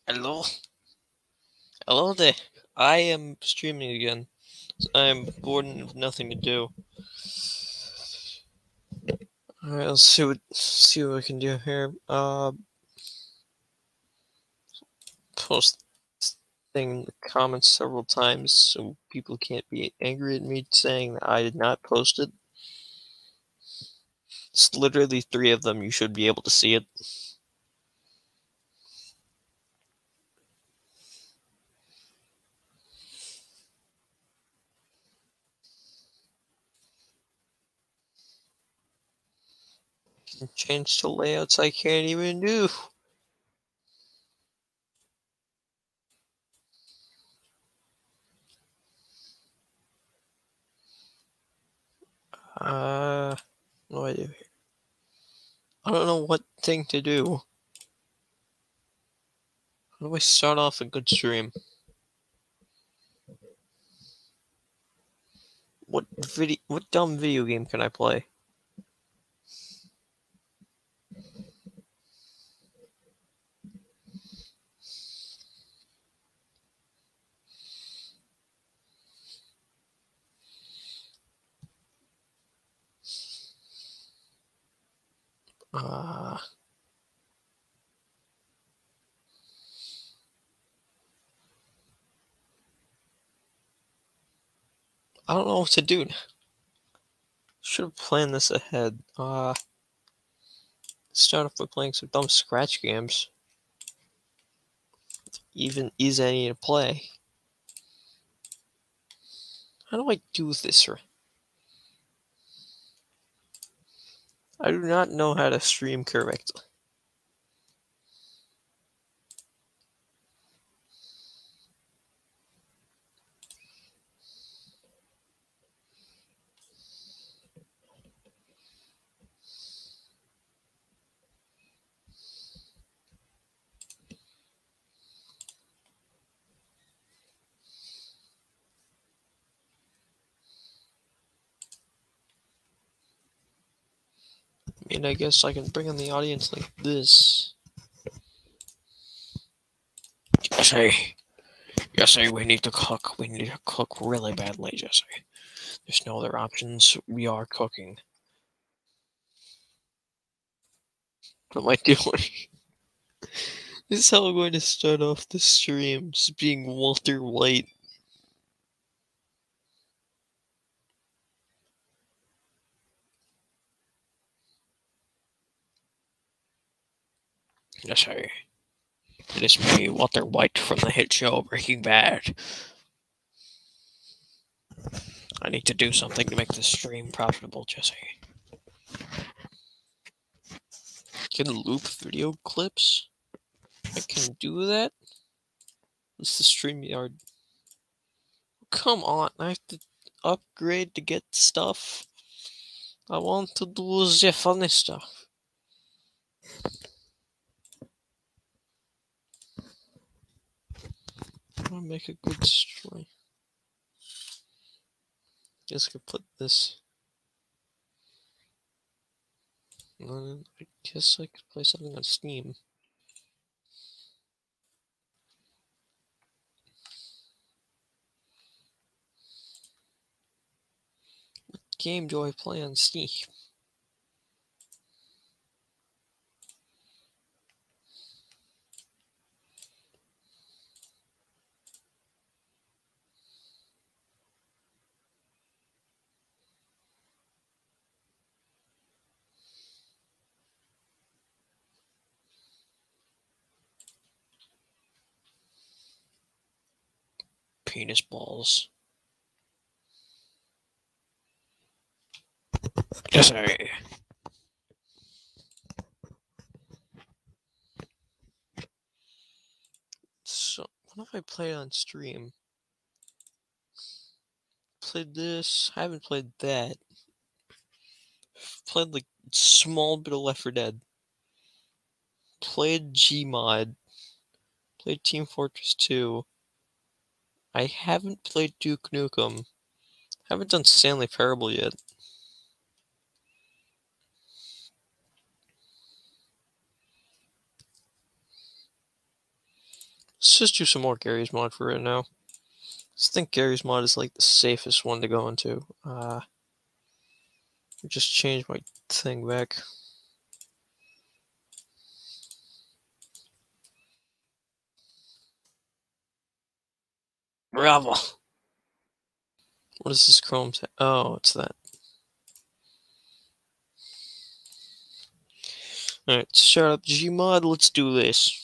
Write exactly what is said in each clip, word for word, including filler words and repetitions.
Hello, hello there. I am streaming again. I'm bored and have nothing to do. All right, let's see what see what we can do here. Uh, post this thing in the comments several times so people can't be angry at me saying that I did not post it. It's literally three of them. You should be able to see it. Change to layouts I can't even do. Uh, what do I do here? I don't know what thing to do. How do I start off a good stream? What video? What dumb video game can I play? Uh, I don't know what to do. Should have planned this ahead. Uh, start off by playing some dumb scratch games. Even easy any to play. How do I do this? I do not know how to stream correctly. I mean, I guess I can bring in the audience like this. Jesse, Jesse, we need to cook. We need to cook really badly, Jesse. There's no other options. We are cooking. What am I doing? This is how I'm going to start off the stream, just being Walter White. Jesse, it is me, Walter White, from the hit show Breaking Bad. I need to do something to make this stream profitable, Jesse. I can loop video clips? I can do that? What's the StreamYard? Come on, I have to upgrade to get stuff. I want to do the funny stuff. I want to make a good stream. Guess I could put this. Uh, I guess I could play something on Steam. What game do I play on Steam? Penis balls. Yes, I. So, what if I play it on stream? Played this. I haven't played that. Played like small bit of Left four Dead. Played Gmod. Played Team Fortress two. I haven't played Duke Nukem. Haven't done Stanley Parable yet. Let's just do some more Gary's mod for right now. I just think Gary's mod is like the safest one to go into. Uh, just change my thing back. Bravo! What is this Chrome say? Oh, it's that. Alright, start up Gmod, let's do this.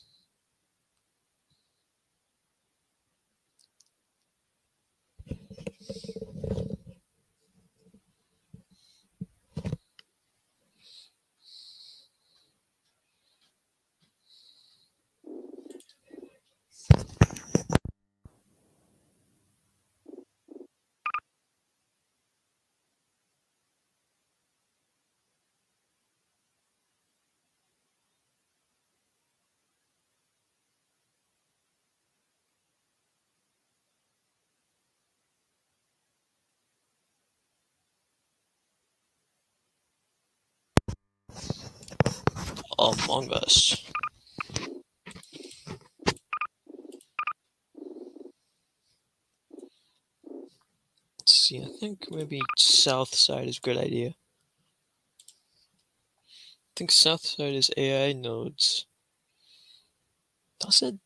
Among Us. Let's see, I think maybe south side is a good idea. I think south side is A I nodes. Does it?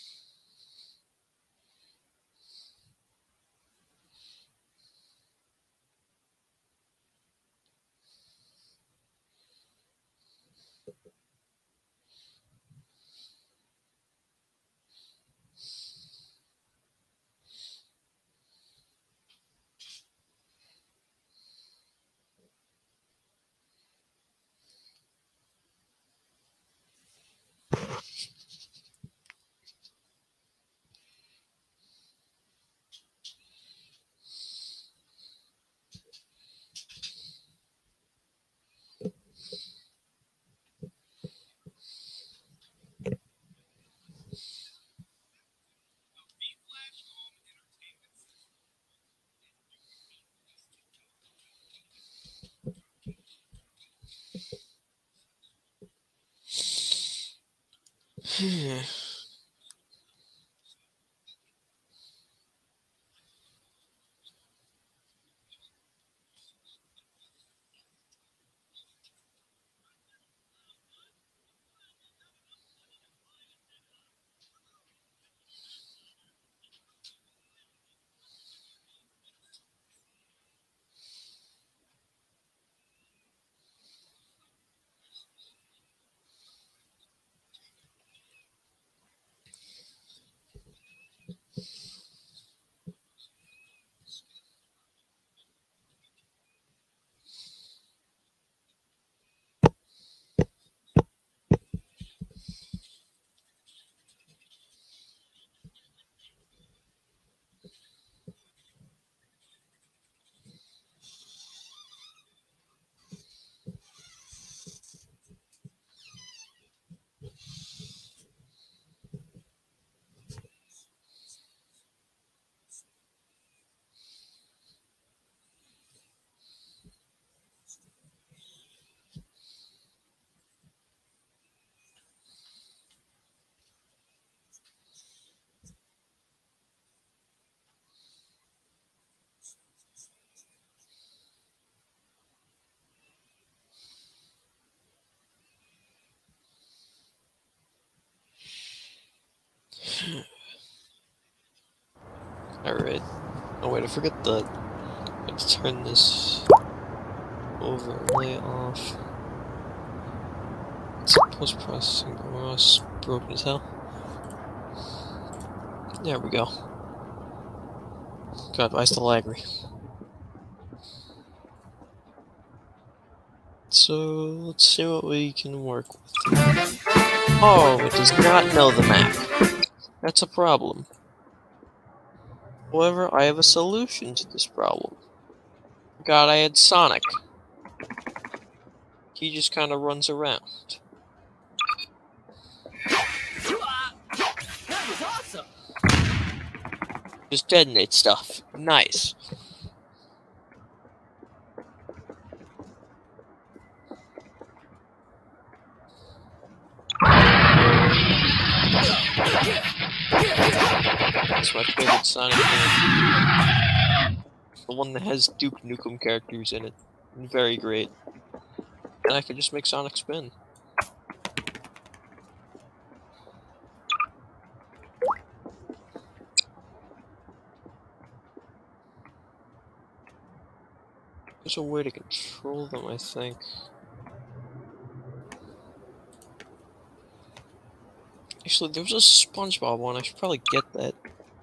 Alright. Oh wait, I forget the... Let's turn this overlay off. It's post-processing, oh, it's broken as hell. There we go. God, why is the lag me? So, let's see what we can work with. Oh, it does not know the map. That's a problem. However, I have a solution to this problem. God, I had Sonic. He just kind of runs around. That was awesome! Just detonate stuff. Nice. is my favorite Sonic game. The one that has Duke Nukem characters in it. Very great. And I could just make Sonic spin. There's a way to control them, I think. Actually, there was a SpongeBob one. I should probably get that.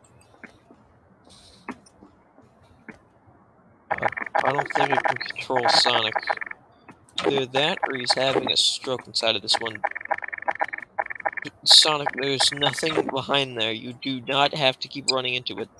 Uh, I don't think it can control Sonic. Either that, or he's having a stroke inside of this one. Sonic, there's nothing behind there. You do not have to keep running into it.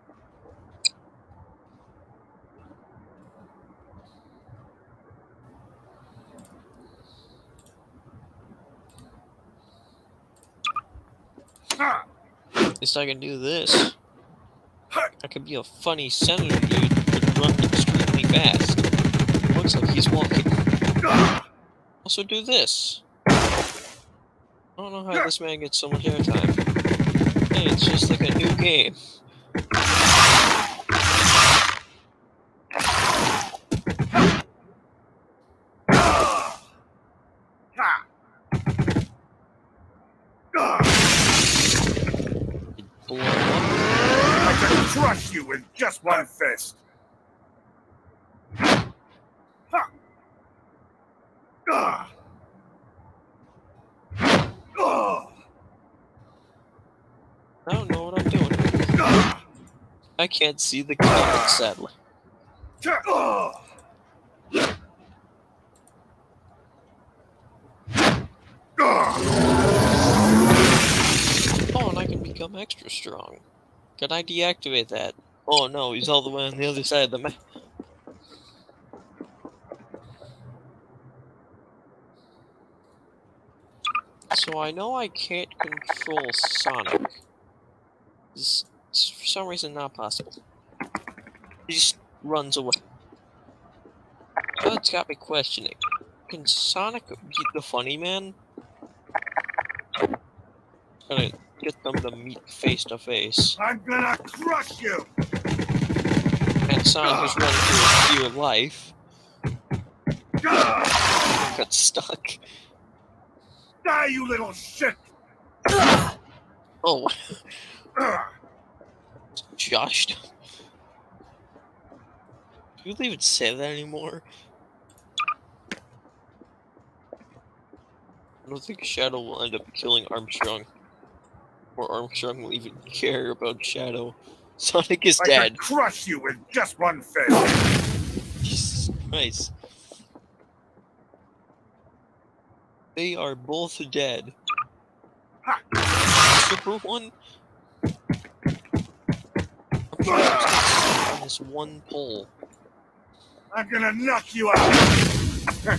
At least I can do this. I could be a funny senator dude but run extremely fast. Looks like he's walking. Also do this. I don't know how this man gets so much airtime. Hey, it's just like a new game. Blow up. I can crush you with just one fist. Ha! Ah! Ah! I don't know what I'm doing. I can't see the comment, sadly. Ah! Oh, and I can become extra strong. Can I deactivate that? Oh no, he's all the way on the other side of the map. So I know I can't control Sonic. This is for some reason not possible. He just runs away. That's got me questioning. Can Sonic beat the Funny Man? Gonna get them to meet face to face. I'm gonna crush you! And Sonic is running through his dear life. Got stuck. Die, you little shit! Oh. Joshed. Do you even say that anymore? I don't think Shadow will end up killing Armstrong. Or Armstrong will even care about Shadow. Sonic is I dead. can crush you with just one fist! Jesus Christ. They are both dead. Super one? I'm trying to stay on this one pole. I'm gonna knock you out!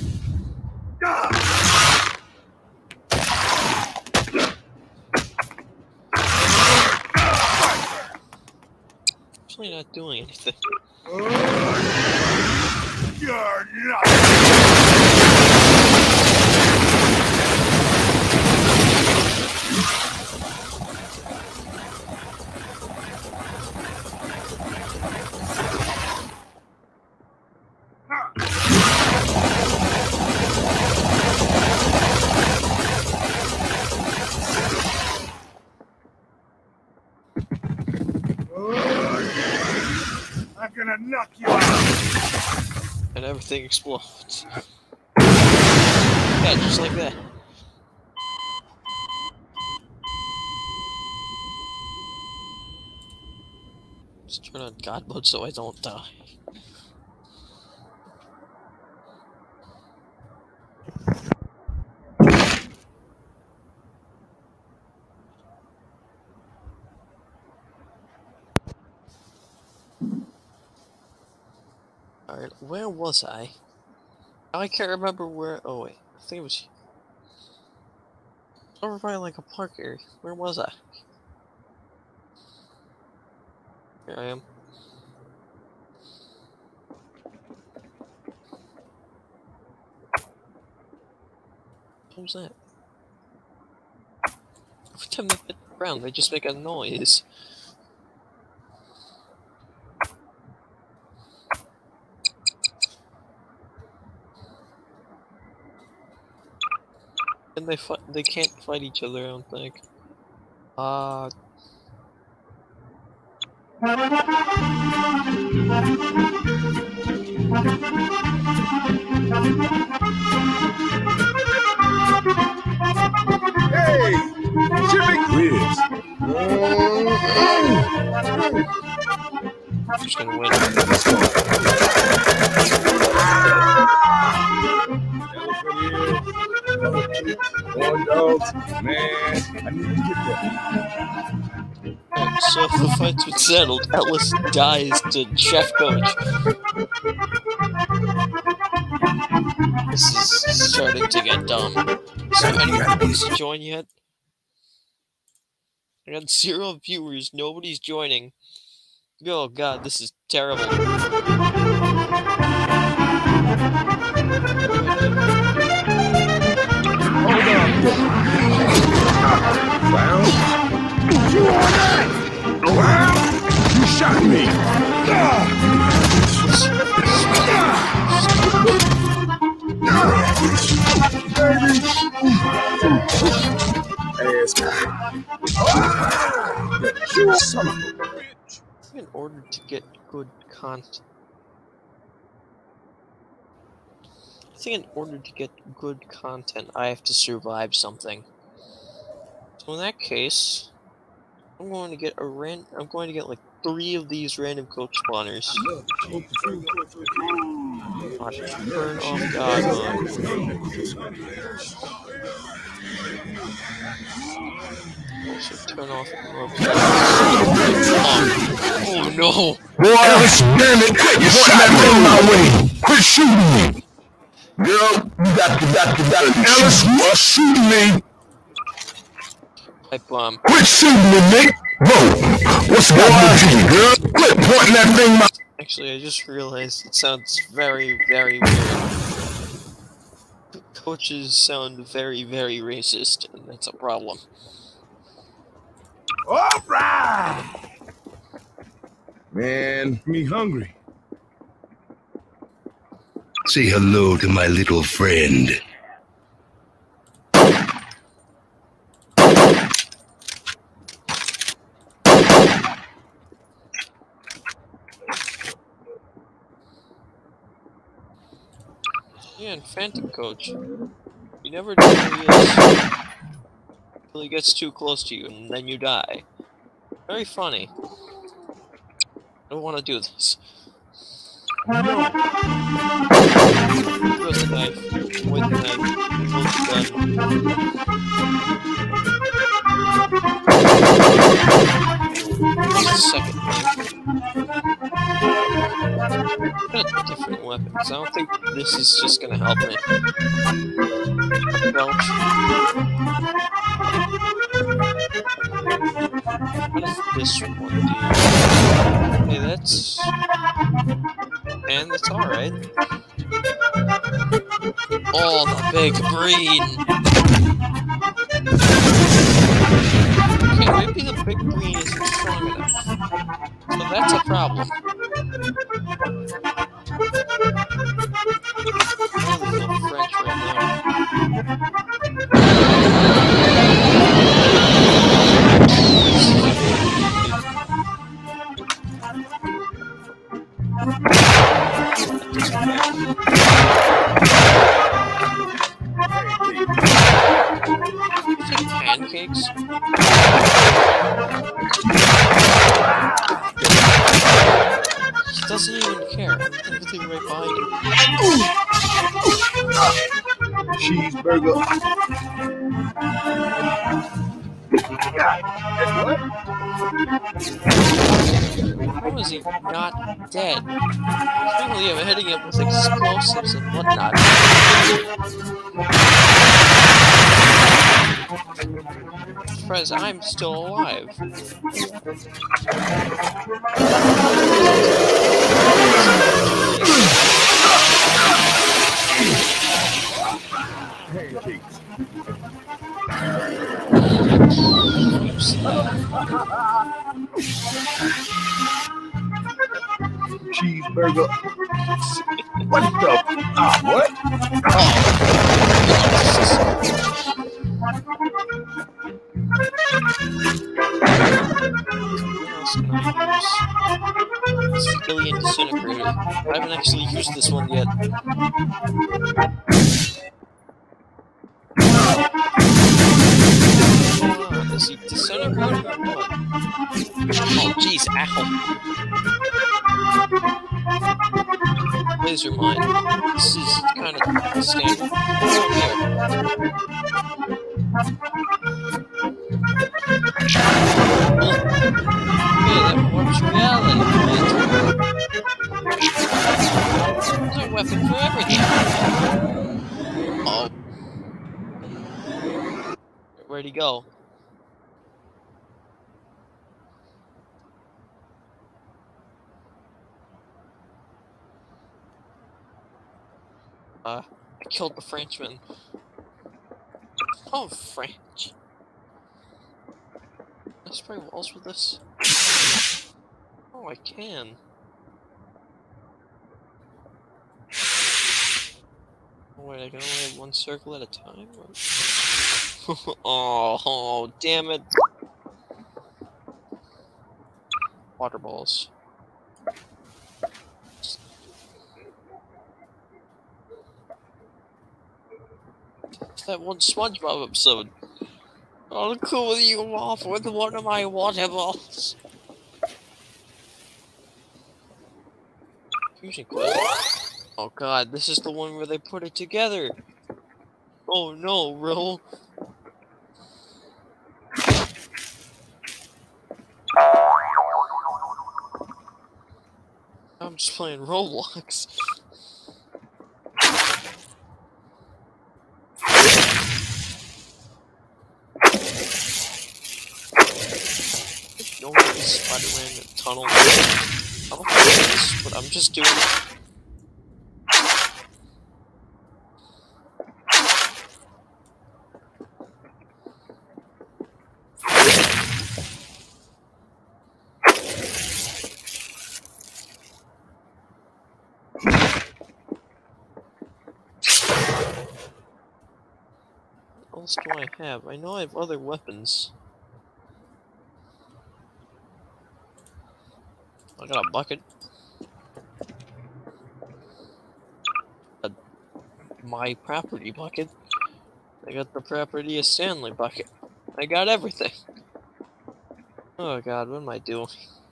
Actually not doing anything. You're not! I'm gonna knock you out! And everything explodes. Yeah, just like that. Just turn on God mode so I don't die. Alright, where was I? I can't remember where. Oh, wait. I think it was over by like a park area. Where was I? Here I am. What was that? Every time they hit the ground, they just make a noise. And they fight. They can't fight each other. I don't think. Uh. Hey, Jimmy Quiz. Who's gonna win? Corn dogs, man. I need to get that. Right, so if the fight's been settled, Ellis dies to Chef Coach. This is starting to get dumb. Is there anyone who wants to join yet? I got zero viewers, nobody's joining. Oh god, this is terrible. Hold on. Well, you alright? Well, you shot me. Ass. Son of a bitch. In order to get good content, I think in order to get good content, I have to survive something. So in that case, I'm going to get a ran. I'm going to get like three of these random coach spawners. Watch it turn off God on. Also turn off. Oh no! Boy, Ellis, damn it! You shot me in my way! Quit shooting me! Girl, you got to, got to, got to, Ellis, you are shooting me! Pipe bomb. Quit shooting me, Nick! Whoa! What's going on here, girl? Quit pointing that thing, my... Actually, I just realized it sounds very, very weird. Coaches sound very, very racist, and that's a problem. Alright! Man, me hungry. Say hello to my little friend. Yeah, and Phantom Coach. You never know who he is until he gets too close to you, and then you die. Very funny. I don't want to do this. Throw the knife. Avoid the knife. Avoid the gun. Use the second knife. I've got different weapons. I don't think this is just gonna help me. Belch. What does this one do? Okay, that's... And that's alright. Oh, the big green! Okay, maybe the big green isn't strong enough. So that's a problem. Oh, there's no French right now. Pancakes? He doesn't even care. Everything right behind him. Cheeseburger. What? How is he not dead? Apparently I'm hitting him with explosives and whatnot. Surprise, I'm still alive. Cheeseburger. What the? Ah, what? Oh. Alien Disintegrator. I haven't actually used this one yet. Ah, is he disintegrating or what? Oh, jeez, ow. Laser mine. This is kind of standard. What's up here? Oh. Okay, that warps reality. There's a weapon for everything. Oh. Where'd he go? Uh, I killed the Frenchman. Oh, French. Can I spray walls with this? Oh, I can. Oh, wait, I can only have one circle at a time? oh, oh, damn it. Water balls. It's that one SpongeBob episode. I'll cool you off with one of my water balls. Fusion core. Oh god, this is the one where they put it together. Oh no, Ro. I'm just playing Roblox. Don't get this Spider-Man tunnel. I don't know this, but I'm just doing it. What else do I have? I know I have other weapons. I got a bucket. A, my property bucket. I got the property of Stanley bucket. I got everything. Oh god, what am I doing?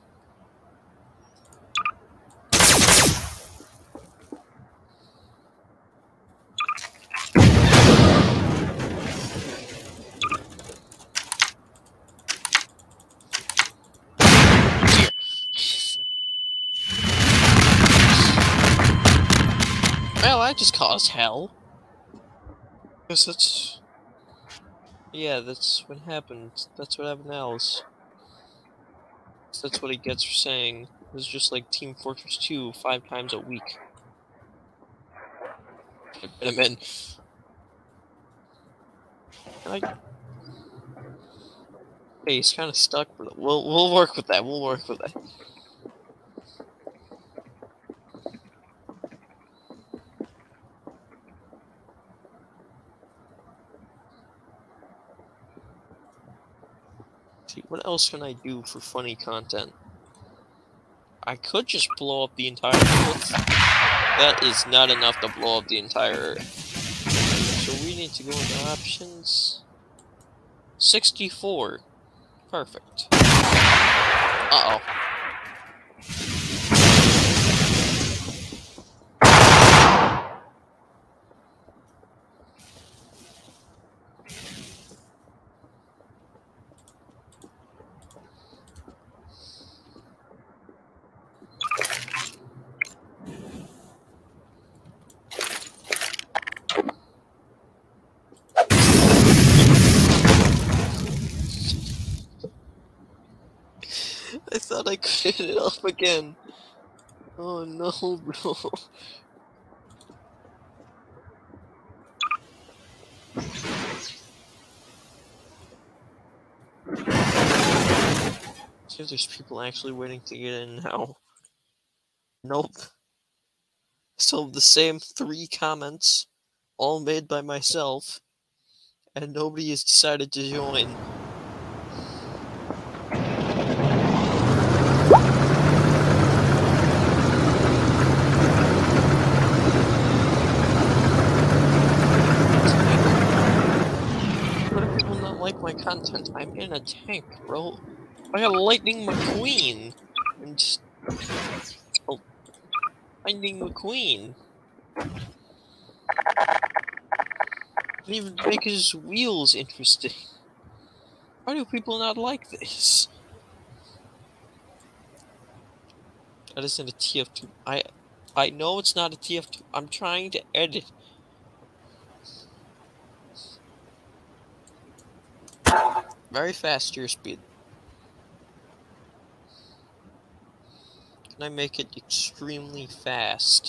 Well, I just caused hell. Guess that's... Yeah, that's what happened. That's what happened to Alice. That's what he gets for saying. It was just like Team Fortress two five times a week. I bet him in. I... Hey, he's kind of stuck, but we'll, we'll work with that. We'll work with that. What else can I do for funny content? I could just blow up the entire Earth. That is not enough to blow up the entire Earth. So we need to go into options. sixty-four. Perfect. Uh-oh. I thought I could hit it up again. Oh no, bro. See if there's people actually waiting to get in now. Nope. Still the same three comments, all made by myself, and nobody has decided to join. like my content, I'm in a tank, bro. I got Lightning McQueen. And just... Oh. Lightning McQueen. Didn't even make his wheels interesting. Why do people not like this? That isn't a T F two. I I know it's not a T F two. I'm trying to edit. Very fast steer speed. Can I make it extremely fast?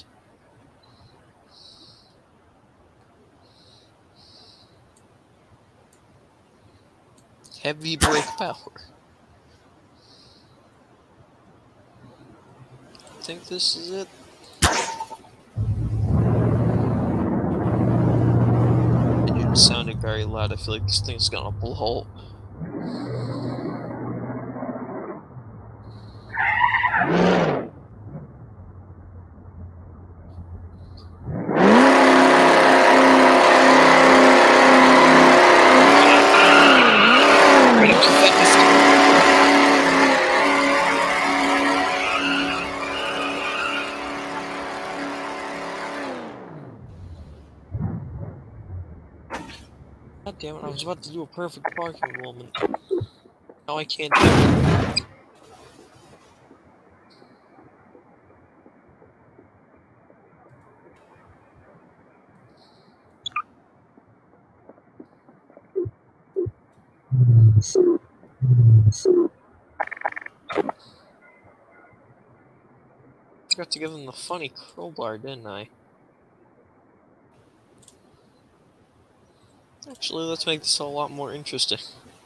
Heavy brake power. I think this is it. Engine sounded very loud. I feel like this thing's gonna blow. God damn it, I was about to do a perfect parking moment. Now I can't do it. Forgot to give him the funny crowbar, didn't I? Actually, let's make this a lot more interesting.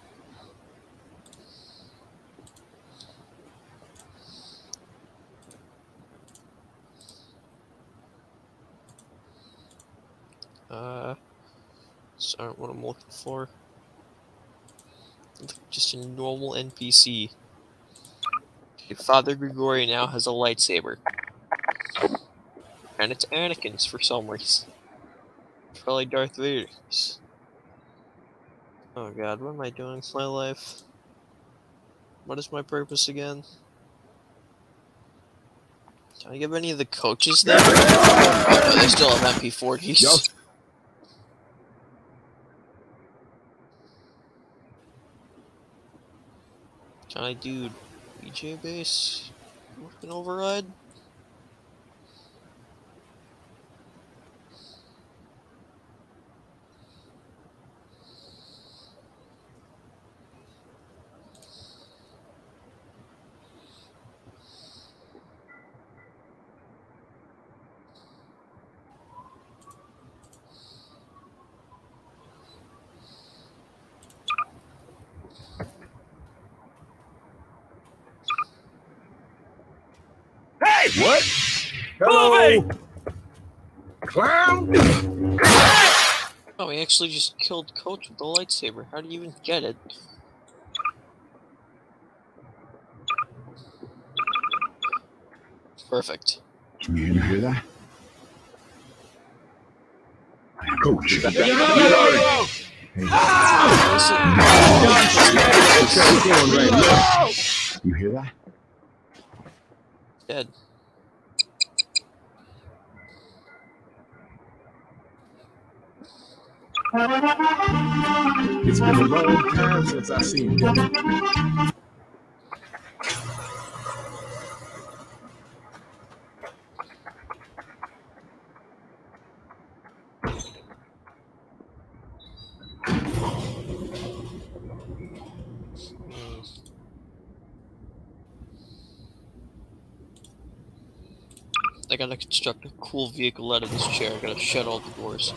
Uh, these aren't what I'm looking for. Just a normal N P C. Okay, Father Grigori now has a lightsaber. And it's Anakin's for some reason. Probably Darth Vader's. Oh god, what am I doing with my life? What is my purpose again? Can I give any of the coaches there? Oh no, they still have M P forties. Yo. Can I do B J base? Working override? What? Hello? Clown? Oh, he actually just killed Coach with the lightsaber. How do you even get it? Perfect. Can you hear that? Coach. You hear that? Dead. It's been a long time since I've seen him. I gotta construct a cool vehicle out of this chair. I gotta shut all the doors.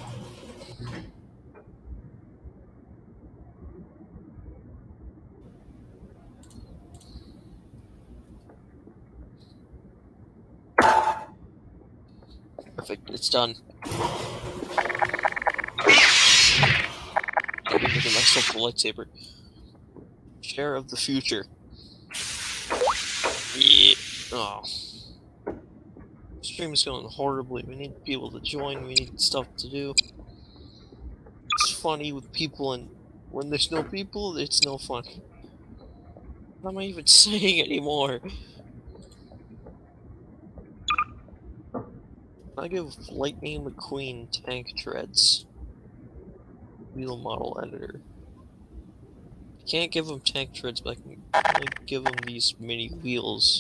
Perfect, it's done. I'm giving myself a lightsaber. Chair of the future. Yeah. Oh. Stream is going horribly. We need people to join. We need stuff to do. It's funny with people in When there's no people, it's no fun. What am I even saying anymore? I give Lightning McQueen tank treads. Wheel model editor. I can't give him tank treads, but I can only give him these mini wheels.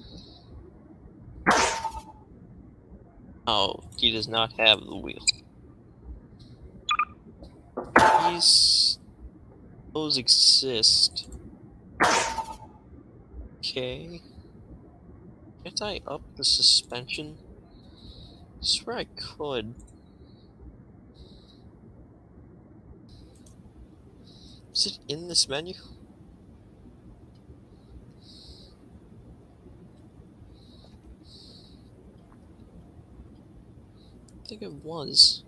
Oh, he does not have the wheel. These... Those exist. Okay. Can't I up the suspension? I swear I could. Is it in this menu? I think it was.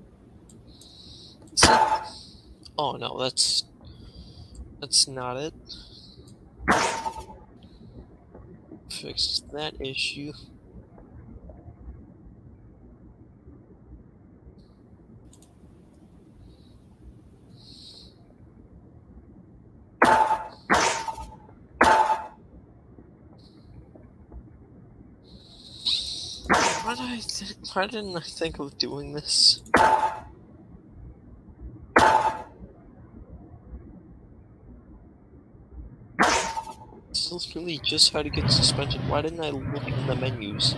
Is it? Oh no, that's... That's not it. Fix that issue. Why did I th why didn't I think of doing this? This is really just how to get suspension. Why didn't I look in the menus?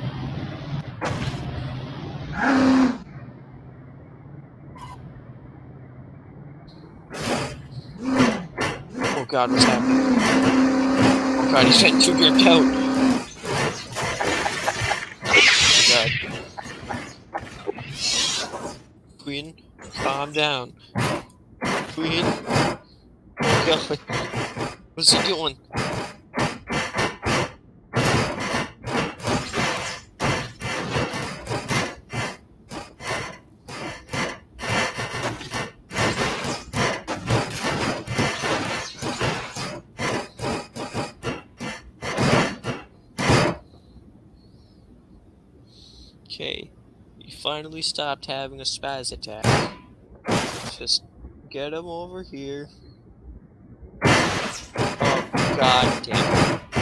Oh god, what's happening? Oh god, he's getting too gripped out! Oh god. Queen, calm down. Queen. Oh god. What's he doing? Okay, you finally stopped having a spaz attack. Just get him over here. Oh god damn it.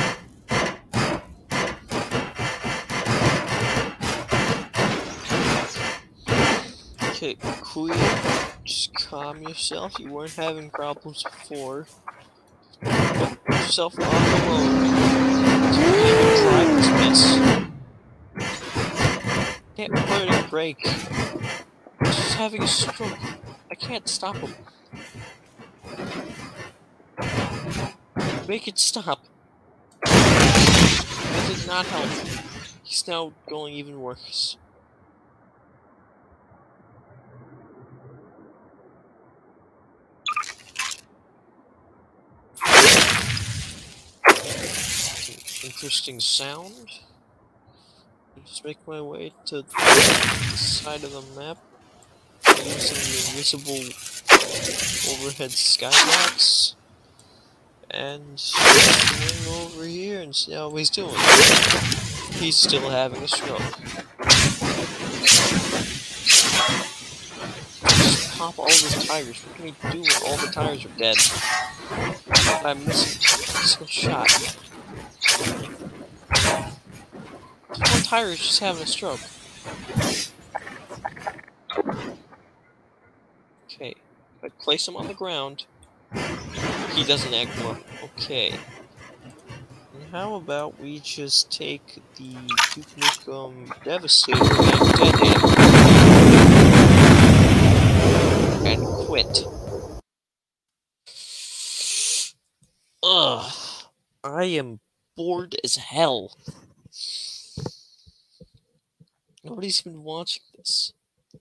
Okay, Queen, just calm yourself. You weren't having problems before. Put yourself on the road. You can't even drive this mess. Can't put a brake. Just having a stroke. I can't stop him. Make it stop. That did not help. He's now going even worse. Interesting sound. Just make my way to the side of the map using the invisible overhead skybox and swing over here and see how he's doing. He's still having a stroke. Just pop all of his tires. What can he do when all the tires are dead? I'm missing a single shot. One tire is just having a stroke. Okay, if I place him on the ground, he doesn't act more. Okay. And how about we just take the Duke Nukem Devastator and detonate and quit. Ugh. I am bored as hell. Nobody's even watching this.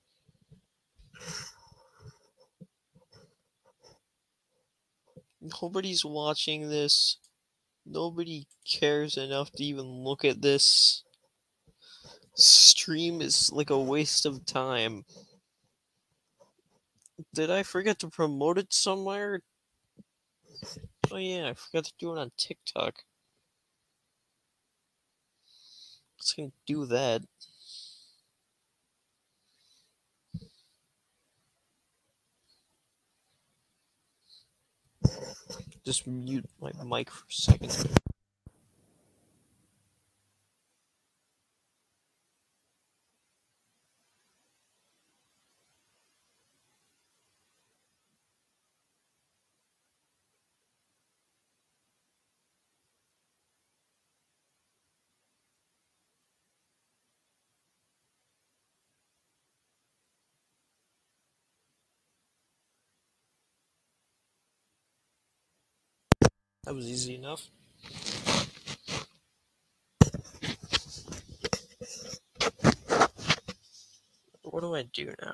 Nobody's watching this. Nobody cares enough to even look at this. Stream is like a waste of time. Did I forget to promote it somewhere? Oh yeah, I forgot to do it on TikTok. Let's gonna do that. just mute my mic for a second. That was easy enough. What do I do now?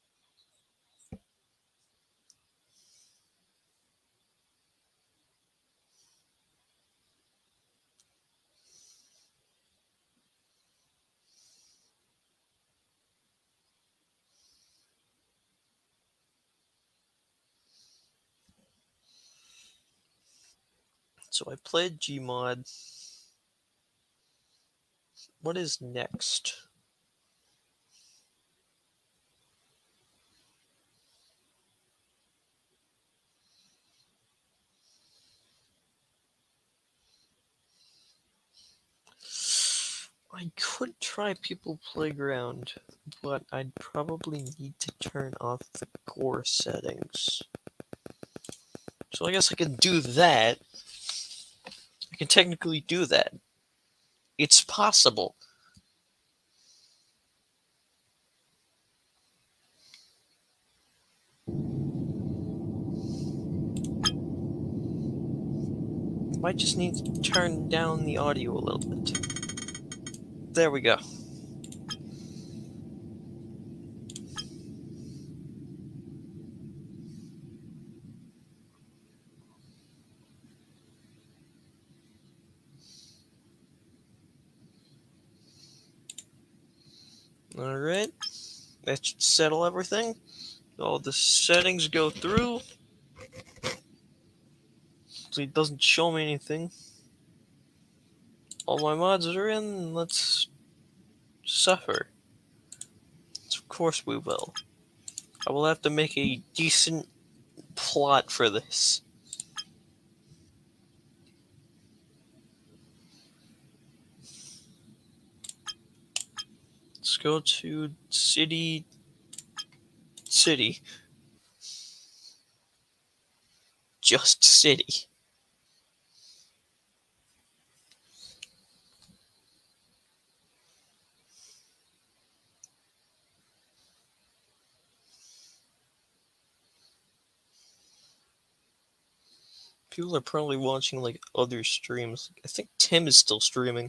So I played Gmod. What is next? I could try People Playground, but I'd probably need to turn off the gore settings. So I guess I can do that. I can technically do that. It's possible. Might just need to turn down the audio a little bit. There we go. Alright. That should settle everything. All the settings go through. So it doesn't show me anything. All my mods are in. Let's suffer. So of course we will. I will have to make a decent plot for this. Let's go to city. City. Just city. People are probably watching like other streams. I think Tim is still streaming.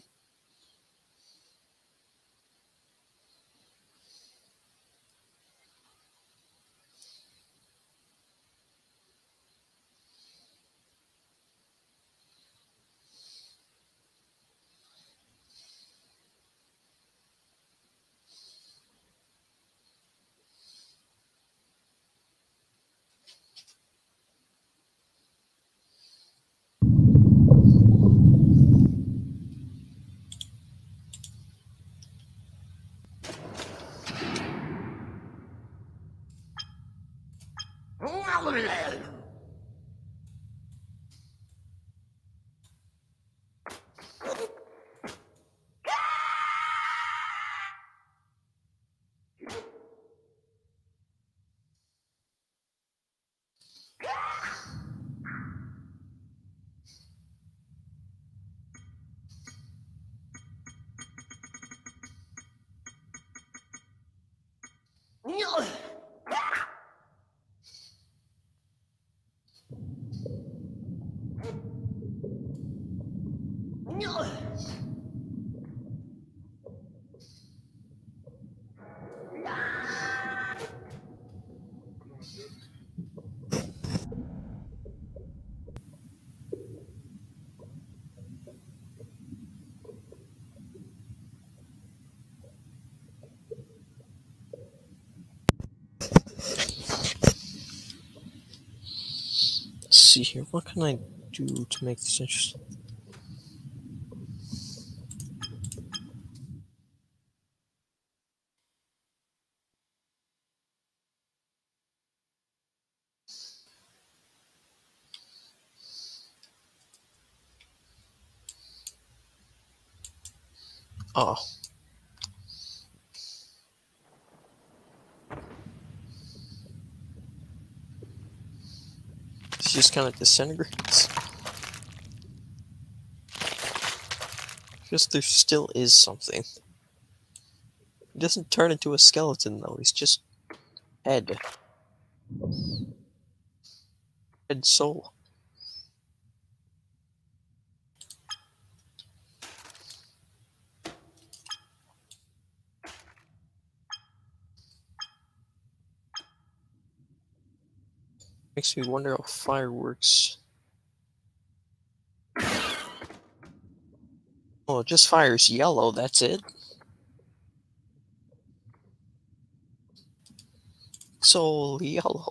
Let's see here. What can I do to make this interesting? Oh. It just kind of disintegrates. Just there still is something. He doesn't turn into a skeleton though, he's just head. Head soul. Makes me wonder how fire works. Oh, it just fires yellow, that's it? It's all yellow.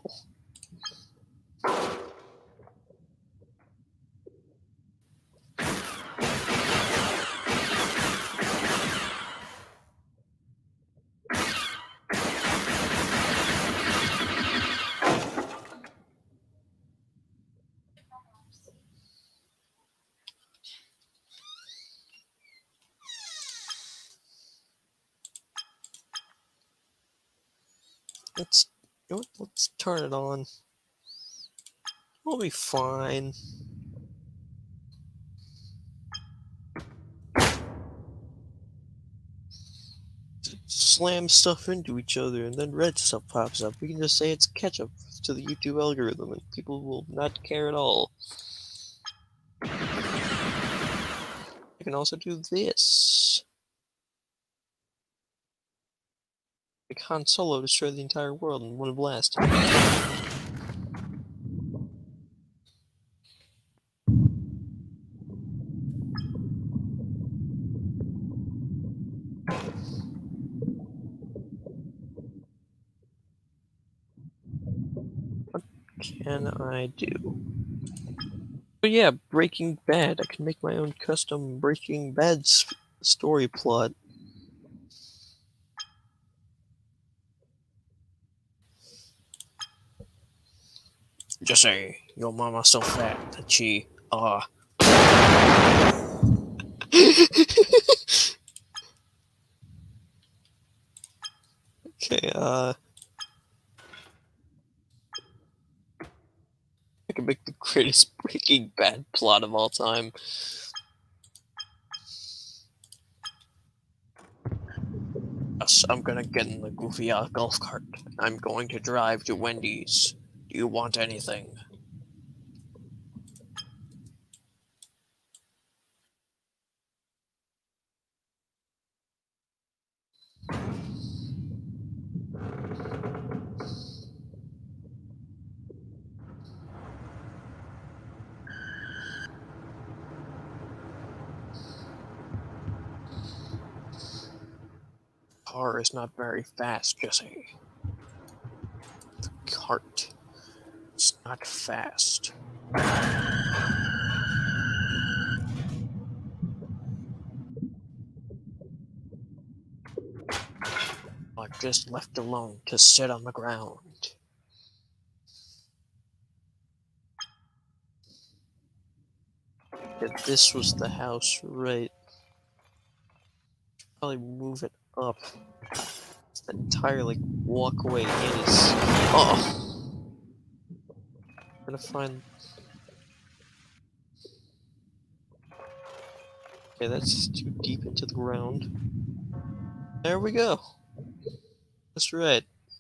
Let's, you know what, let's turn it on. We'll be fine. Slam stuff into each other and then red stuff pops up. We can just say it's ketchup to the YouTube algorithm and people will not care at all. I can also do this. Like Han Solo destroy the entire world in one blast. What can I do? But yeah, Breaking Bad. I can make my own custom Breaking Bad story plot. Just say, your mama's so fat that she, uh... okay, uh... I can make the greatest Breaking Bad plot of all time. Yes, I'm gonna get in the goofy uh, golf cart. I'm going to drive to Wendy's. Do you want anything? Car is not very fast, Jesse. The cart is not fast. I'm just left alone to sit on the ground. If this was the house, right? Probably move it up. The entire like walkway is. Oh, I'm gonna find. Okay, that's too deep into the ground. There we go. That's right.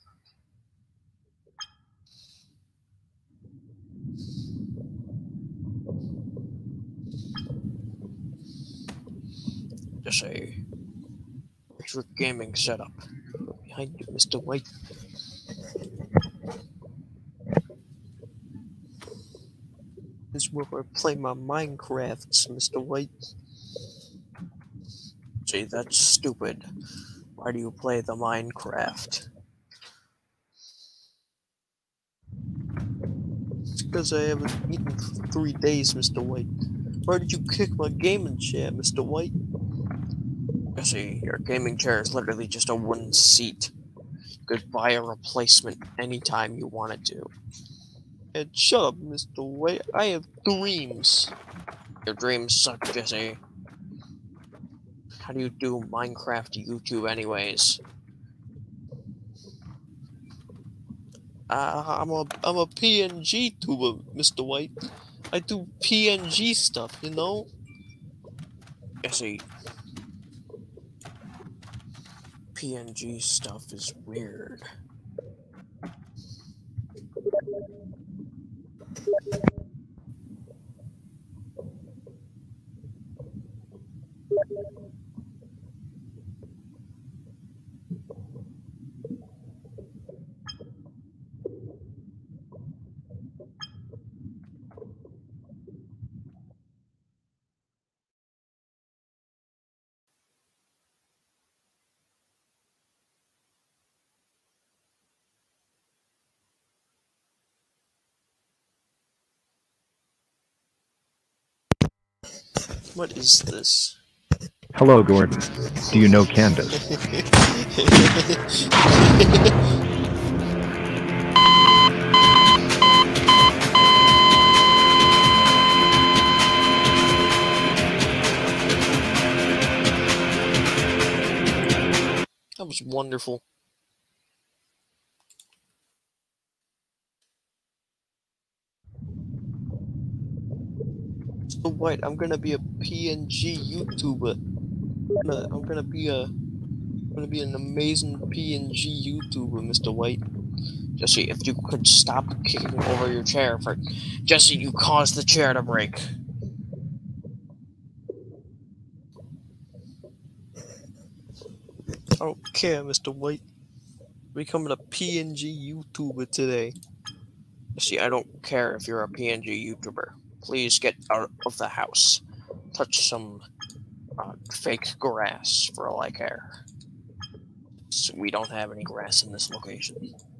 Just say, where's your gaming setup? Behind you, Mister White. This is where I play my Minecrafts, Mister White. See, that's stupid. Why do you play the Minecraft? It's because I haven't eaten for three days, Mister White. Why did you kick my gaming chair, Mister White? See, your gaming chair is literally just a wooden seat. You could buy a replacement anytime you wanted to. And shut up, Mister White. I have dreams. Your dreams suck, Jesse. How do you do Minecraft YouTube anyways? Uh, I'm a I'm a P N G tuber, Mister White. I do P N G stuff, you know? Jesse, P N G stuff is weird. What is this? Hello, Gordon. Do you know Candace? That was wonderful. So White, I'm gonna be a P N G YouTuber. I'm gonna, I'm gonna be a I'm gonna be an amazing P N G YouTuber, Mister White. Jesse, if you could stop kicking over your chair for Jesse, you caused the chair to break. I don't care, Mister White. Becoming a P N G YouTuber today. Jesse, I don't care if you're a P N G YouTuber. Please get out of the house. Touch some uh, fake grass for all I care. So we don't have any grass in this location.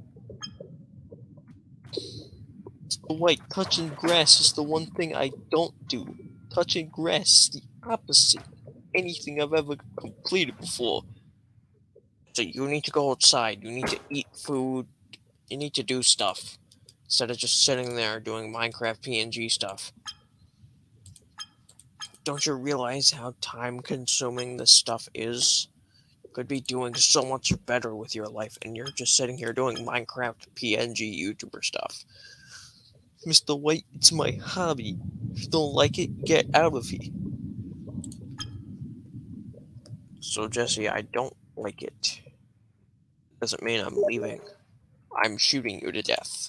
White, touching grass is the one thing I don't do. Touching grass is the opposite of anything I've ever completed before. So you need to go outside, you need to eat food, you need to do stuff. Instead of just sitting there doing Minecraft P N G stuff. Don't you realize how time-consuming this stuff is? You could be doing so much better with your life, and you're just sitting here doing Minecraft P N G YouTuber stuff. Mister White, it's my hobby. If you don't like it, get out of here. So, Jesse, I don't like it. Doesn't mean I'm leaving. I'm shooting you to death.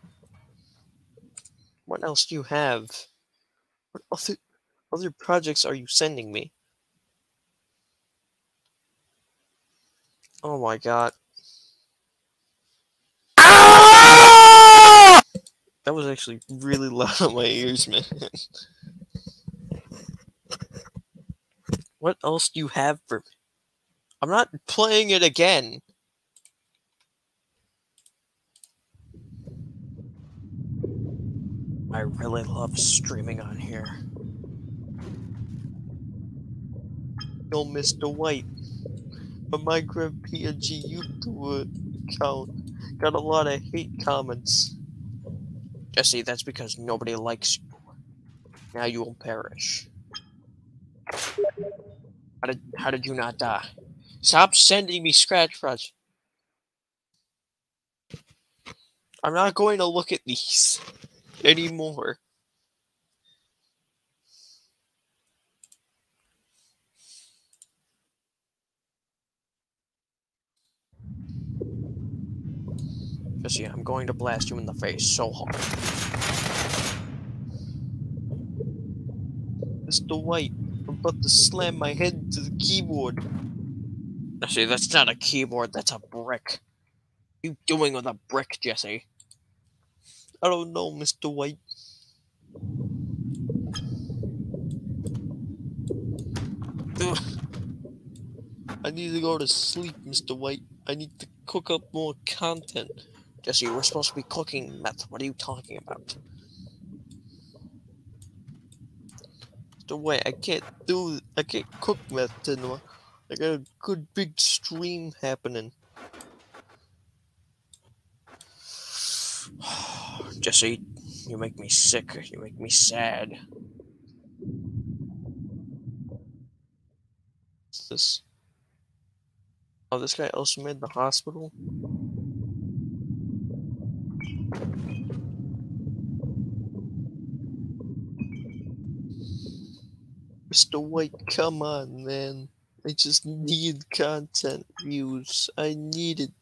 What else do you have? What other, other projects are you sending me? Oh my god. That was actually really loud on my ears, man. What else do you have for me? I'm not playing it again. I really love streaming on here. Yo, Mister White. My Minecraft P N G YouTuber account got a lot of hate comments. Jesse, that's because nobody likes you. Now you will perish. How did, how did you not die? Stop sending me scratch projects. I'm not going to look at these anymore. Jesse, I'm going to blast you in the face so hard. Mister White, I'm about to slam my head into the keyboard. Jesse, that's not a keyboard, that's a brick. What are you doing with a brick, Jesse? I don't know, Mister White. Ugh. I need to go to sleep, Mister White. I need to cook up more content. Jesse, we're supposed to be cooking meth. What are you talking about? Mister White, I can't do. I can't cook meth anymore. I got a good big stream happening. Jesse, you make me sick. You make me sad. this? Oh, this guy also made the hospital? Mister White, come on, man. I just need content views. I need it.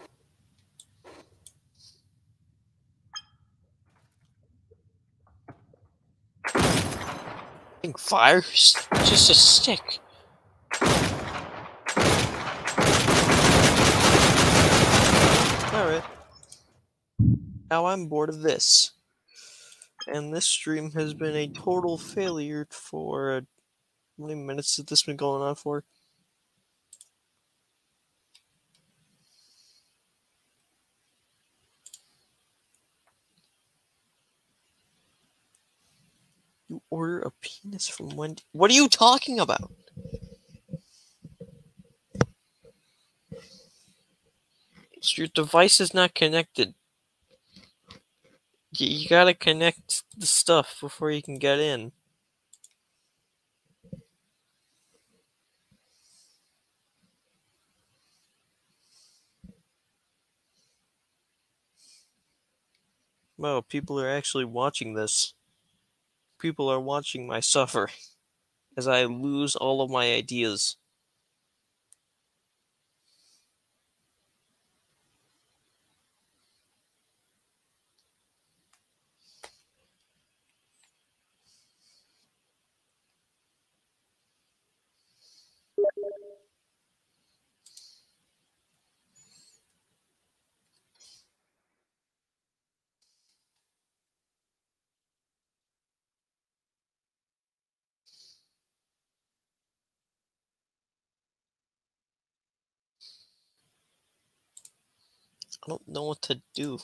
Think fire's just a stick. Alright. Now I'm bored of this. And this stream has been a total failure for... Uh, how many minutes has this been going on for? You order a penis from Wendy? What are you talking about? So your device is not connected. You, you gotta connect the stuff before you can get in. Well, people are actually watching this. People are watching my suffer as I lose all of my ideas. I don't know what to do.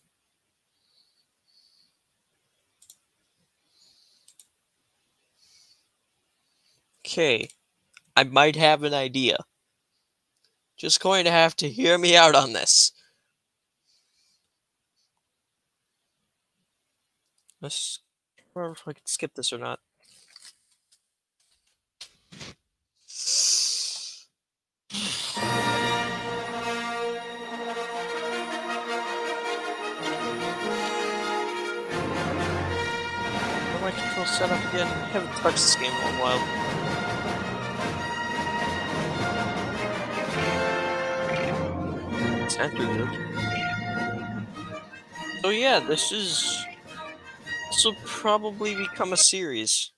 Okay, I might have an idea. Just going to have to hear me out on this. Let's remember if I can skip this or not. My control setup again. I haven't touched this game in a while. It's entered it. So yeah, this is... This will probably become a series.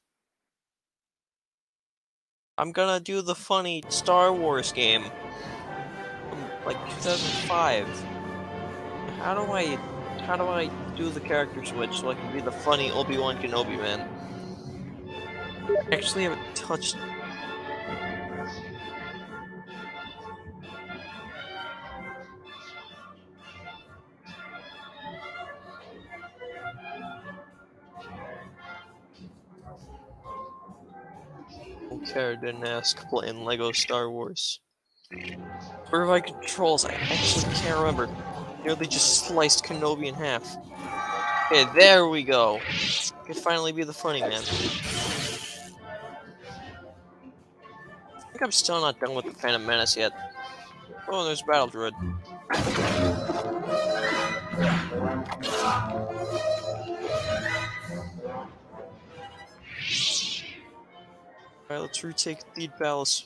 I'm gonna do the funny Star Wars game. From, like, two thousand five. How do I... How do I do the character switch so I can be the funny Obi-Wan Kenobi man? Actually, I haven't touched... Okay, I didn't ask playing Lego Star Wars. Where have I controls? I actually can't remember. Nearly just sliced Kenobi in half. Okay, there we go. I can finally be the funny man. I think I'm still not done with the Phantom Menace yet. Oh, there's Battle Droid. Alright, let's retake Theed Palace.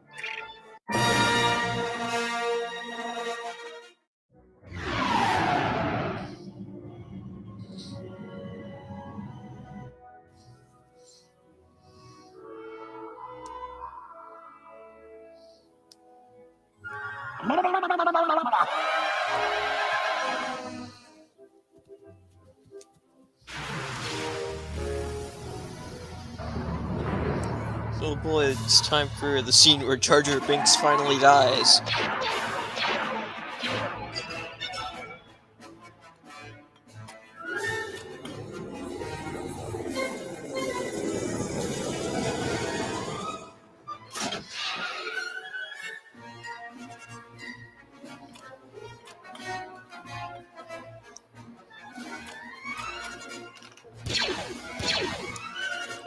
Oh boy, it's time for the scene where Jar Jar Binks finally dies.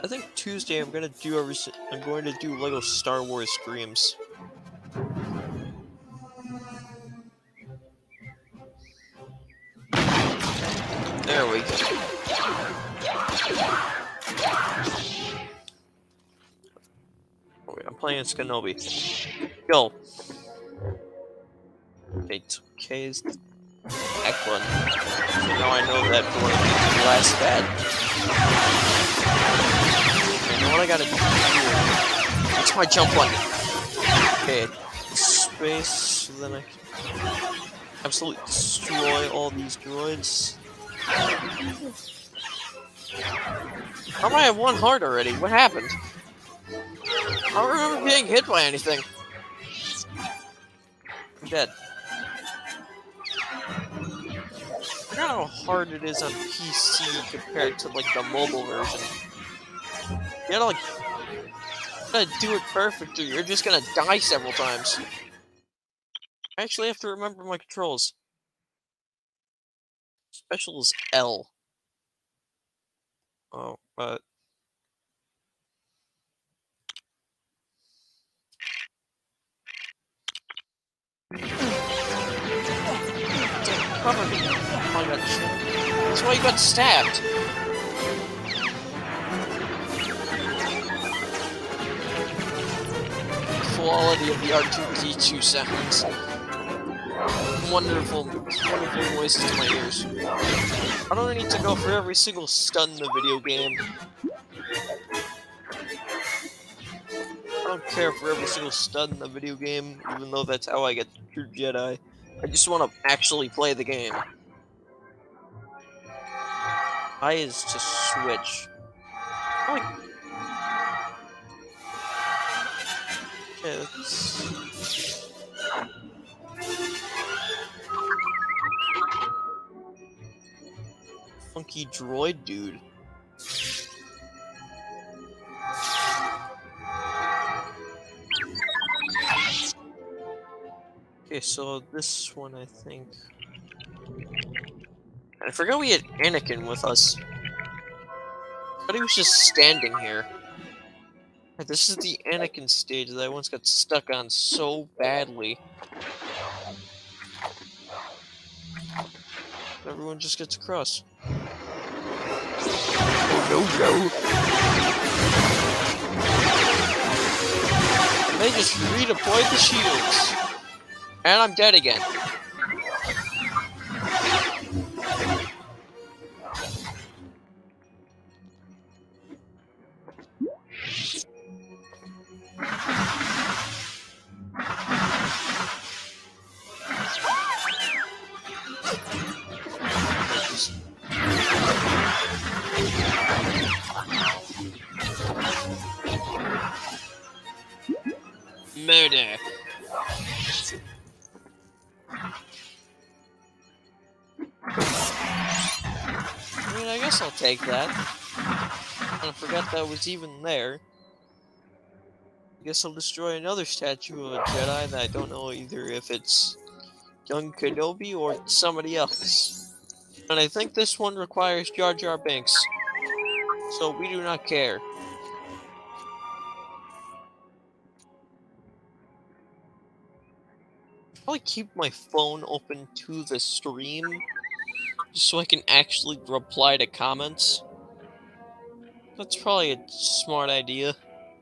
I think Tuesday I'm gonna do every. I'm going to do Lego Star Wars streams. There we go. Oh, wait, I'm playing Skinobi. Go. Eight K's Eklund. So now I know that for the last bad. I know what I gotta do here. It's my jump button. Okay, space, so then I can absolutely destroy all these droids. How am I at one heart already? What happened? I don't remember being hit by anything. I'm dead. I forgot how hard it is on P C compared to like the mobile version. You gotta like, you gotta do it perfect or you're just gonna die several times. I actually have to remember my controls. Special is L. Oh, but... Cover me. Oh my god. That's why you got stabbed. Quality of the R two D two sounds. Wonderful, wonderful voices to my ears. I don't need to go for every single stun in the video game. I don't care for every single stun in the video game, even though that's how I get true Jedi. I just want to actually play the game. I is to switch. Oh, okay, that's... Funky droid dude. Okay, so this one I think... I forgot we had Anakin with us. I thought he was just standing here. This is the Anakin stage that I once got stuck on so badly. Everyone just gets across. Oh no, no. And they just redeployed the shields. And I'm dead again. Murder. I mean, I guess I'll take that. I forgot that was even there. I guess I'll destroy another statue of a Jedi that I don't know either if it's young Kenobi or somebody else. And I think this one requires Jar Jar Binks. So we do not care. Probably keep my phone open to the stream, just so I can actually reply to comments. That's probably a smart idea.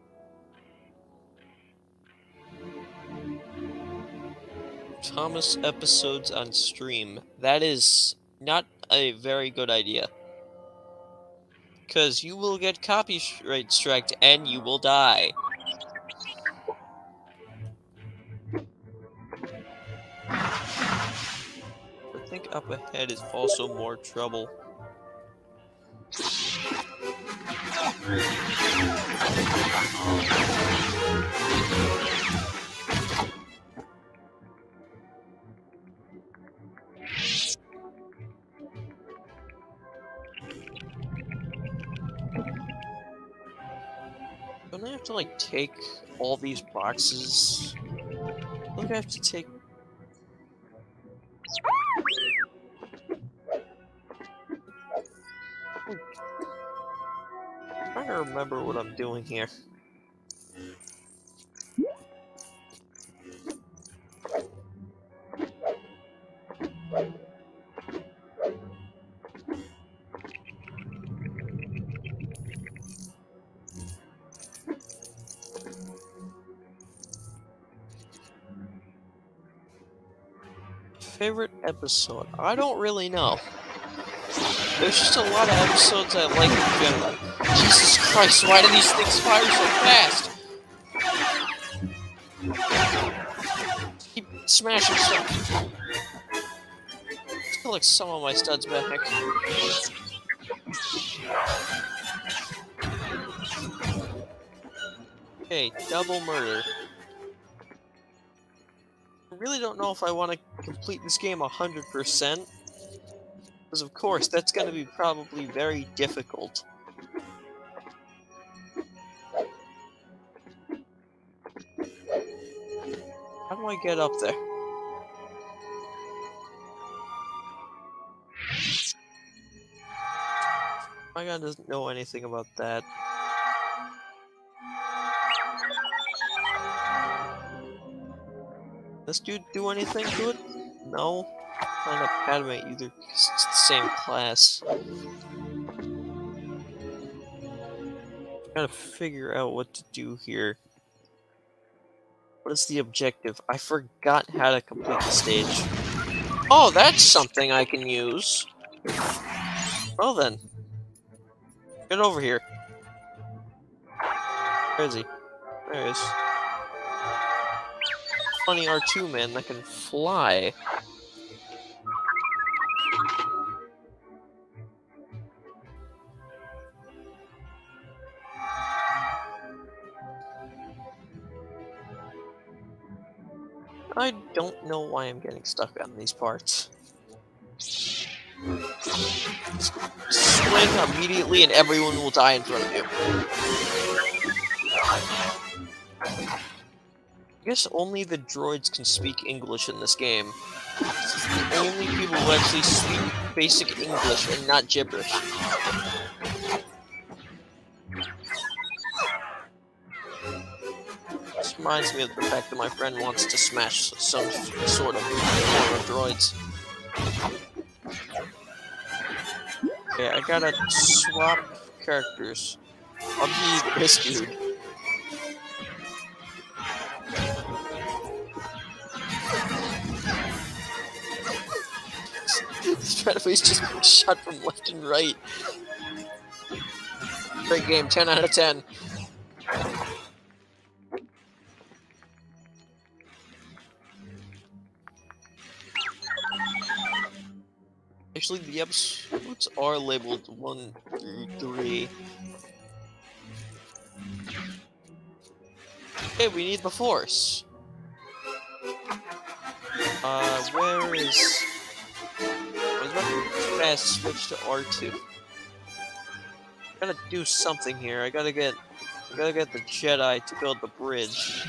Thomas episodes on stream. That is not a very good idea. Because you will get copyright striked and you will die. I think up ahead is also more trouble. Don't I have to like take all these boxes? I think I have to take... trying to remember what I'm doing here. Favorite episode? I don't really know. There's just a lot of episodes I like in general. Jesus Christ, why do these things fire so fast? Keep smashing stuff. Let's collect some of my studs back. Okay, double murder. I really don't know if I want to complete this game one hundred percent. Because of course, that's going to be probably very difficult. How do I get up there? My guy doesn't know anything about that. This dude do anything to it? No. Not a Padme either, because it's the same class. Gotta figure out what to do here. What is the objective? I forgot how to complete the stage. Oh, that's something I can use. Well then. Get over here. Where is he? There he is. Funny R two man that can fly. I don't know why I'm getting stuck on these parts. Swing immediately and everyone will die in front of you. I guess only the droids can speak English in this game. This is the only people who actually speak basic English and not gibberish. This reminds me of the fact that my friend wants to smash some sort of horror droids. Okay, I gotta swap characters. I'll be this dude. Stratophase just being shot from left and right. Great game, ten out of ten. Actually, the episodes are labeled one through three. Okay, we need the Force. Uh, where is... I was about to fast switch to R two. I gotta do something here. I gotta get... I gotta get the Jedi to build the bridge.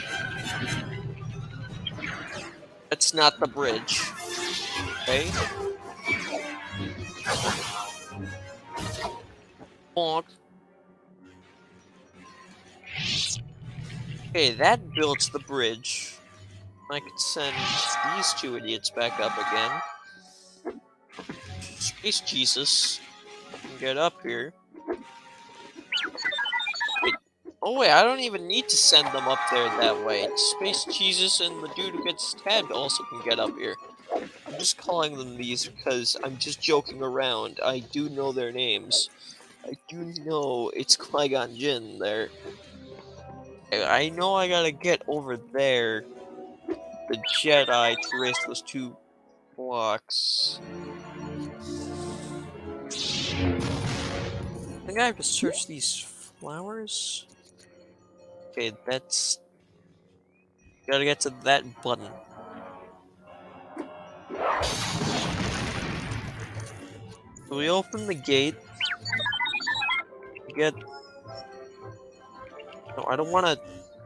That's not the bridge. Okay? Bonk. Okay, that builds the bridge. I could send these two idiots back up again. Space Jesus can get up here. Wait. Oh wait, I don't even need to send them up there that way. Space Jesus and the dude who gets stabbed also can get up here. I'm just calling them these because I'm just joking around. I do know their names. I do know it's Qui-Gon Jinn there. I know I gotta get over there. The Jedi to race those two blocks. I think I have to search these flowers. Okay, that's... Gotta get to that button. So we open the gate. Get... No, I don't wanna...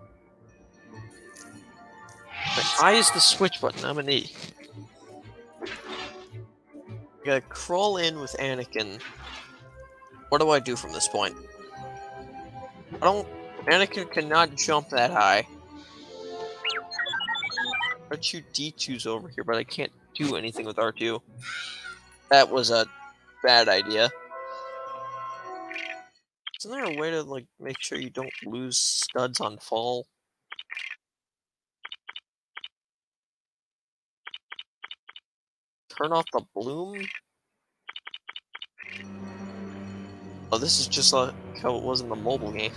I is the switch button, I'm an E. I gotta crawl in with Anakin. What do I do from this point? I don't... Anakin cannot jump that high. R two D two's over here, but I can't do anything with R two. That was a bad idea. Isn't there a way to, like, make sure you don't lose studs on fall? Turn off the bloom? Oh, this is just like how it was in the mobile game.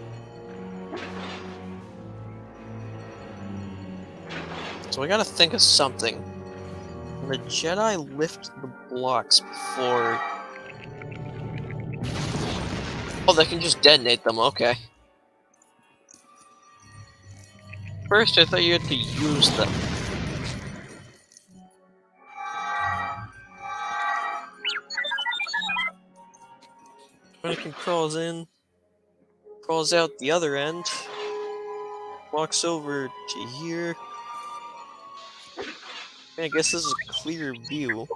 So I gotta think of something. When the Jedi lift the blocks before... Oh, they can just detonate them, okay. First, I thought you had to use them. Anakin crawls in, crawls out the other end, walks over to here. I guess this is a clear view.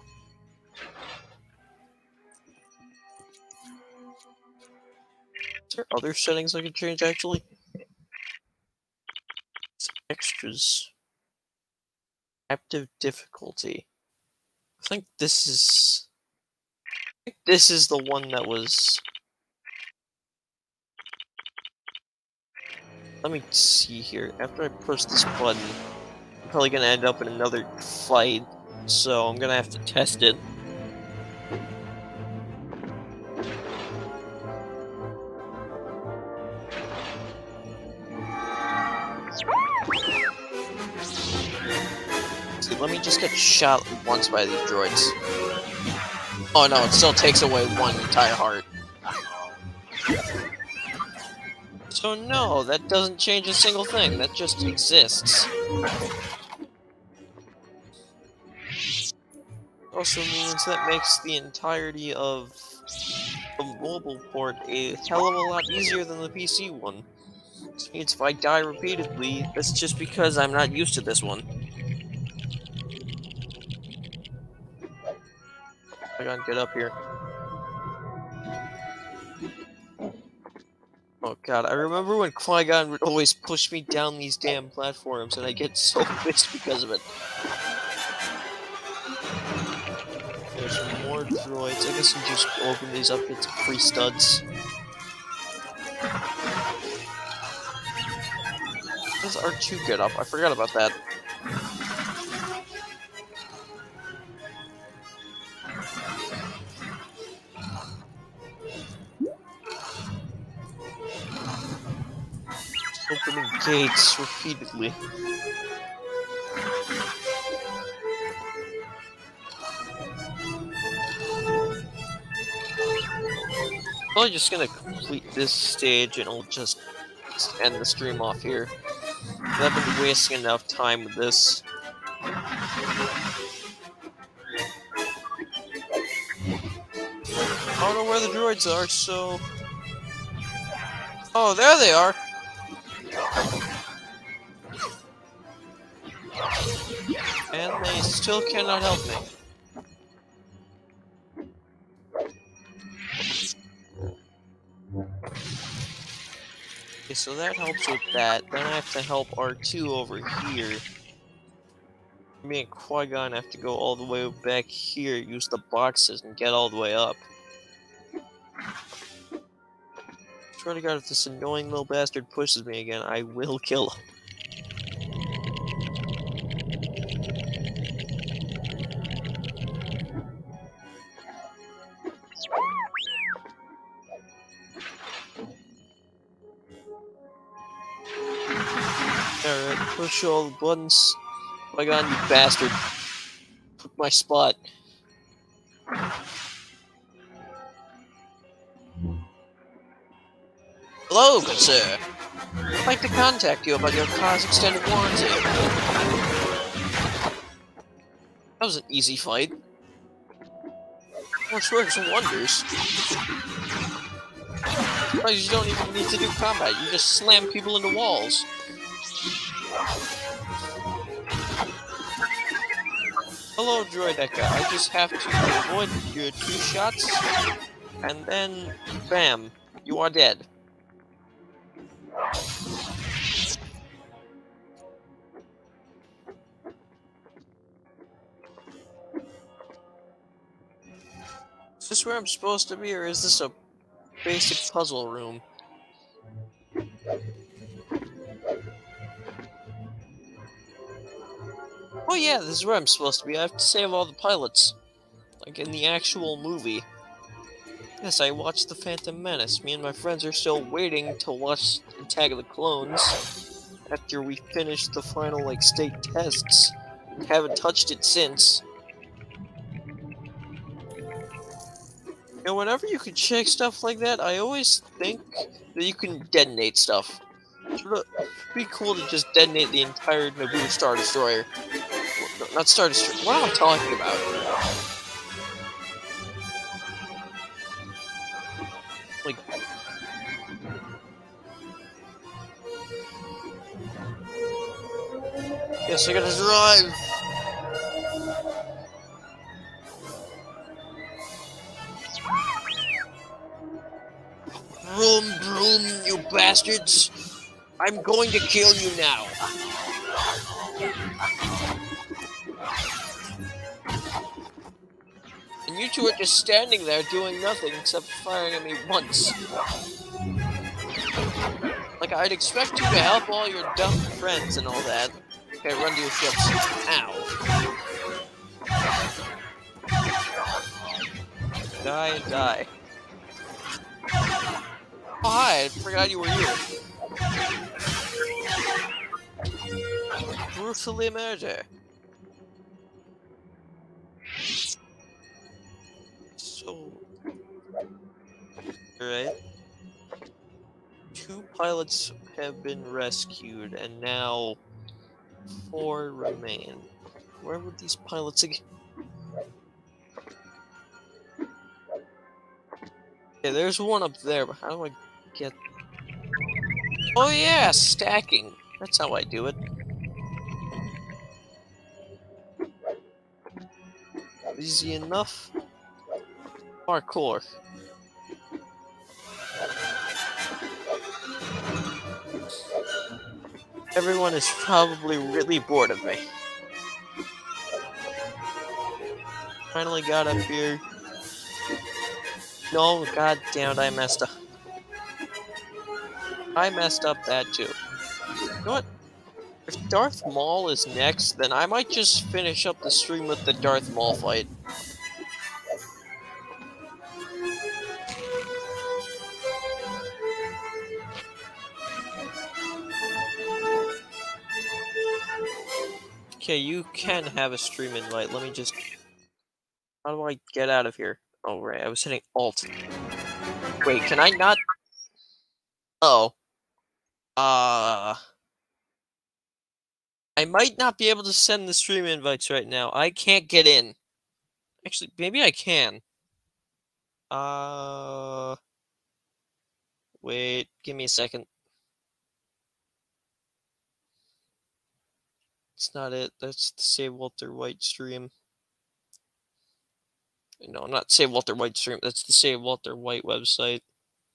Is there other settings I can change, actually? It's extras. Active difficulty. I think this is... I think this is the one that was... Let me see here. After I push this button, I'm probably gonna end up in another fight, so I'm gonna have to test it. See, let me just get shot once by these droids. Oh no, it still takes away one entire heart. So no, that doesn't change a single thing, that just exists. Also means that makes the entirety of the mobile port a hell of a lot easier than the P C one. Which means if I die repeatedly, that's just because I'm not used to this one. I gotta get up here. Oh god, I remember when Qui-Gon would always push me down these damn platforms, and I get so pissed because of it. There's more droids. I guess you just open these up, get some free studs. How does R two get up? I forgot about that. Opening gates repeatedly. Probably just gonna complete this stage and I'll just end the stream off here. I've been wasting enough time with this. I don't know where the droids are, so... Oh, there they are! And they still cannot help me. Okay, so that helps with that. Then I have to help R two over here. Me and Qui-Gon have to go all the way back here, use the boxes, and get all the way up. Swear to God, if this annoying little bastard pushes me again, I will kill him. Alright, push all the buttons. Qui-Gon, you bastard. Took my spot. Hello, good sir. I'd like to contact you about your car's extended warranty. That was an easy fight. Force works wonders. Surprised you don't even need to do combat, you just slam people into walls. Hello, Droideka. I just have to avoid your two shots, and then, bam, you are dead. Is this where I'm supposed to be, or is this a basic puzzle room? Oh yeah, this is where I'm supposed to be. I have to save all the pilots. Like in the actual movie. Yes, I watched The Phantom Menace. Me and my friends are still waiting to watch Attack of the Clones after we finish the final, like, state tests. Haven't touched it since. You know, whenever you can check stuff like that, I always think that you can detonate stuff. It would be cool to just detonate the entire Naboo Star Destroyer. No, not Star Destroyer. What am I talking about? Like... Yes, I gotta drive! Vroom, vroom, you bastards! I'm going to kill you now! And you two are just standing there doing nothing except firing at me once. Like, I'd expect you to help all your dumb friends and all that. Okay, run to your ships. Ow. Die and die. Oh, hi, I forgot you were here. Brutally murder. So... Alright. Two pilots have been rescued, and now four remain. Where would these pilots again? Okay, there's one up there, but how do I get... Oh yeah, stacking. That's how I do it. Easy enough. Parkour. Everyone is probably really bored of me. Finally got up here. No, god damn it, I messed up. I messed up that too. You know what? If Darth Maul is next, then I might just finish up the stream with the Darth Maul fight. Okay, you can have a stream invite. Let me just... How do I get out of here? Oh, right, I was hitting Alt. Wait, can I not... Oh. Uh... I might not be able to send the stream invites right now. I can't get in. Actually, maybe I can. Uh... Wait, give me a second. It's not it. That's the Save Walter White stream. No, not Save Walter White stream. That's the Save Walter White website.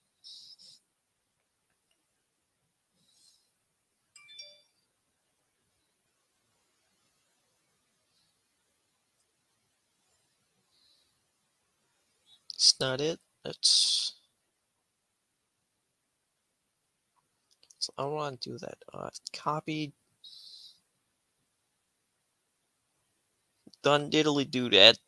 It's not it. That's... So I don't want to do that. Uh, copy. Done diddly do that.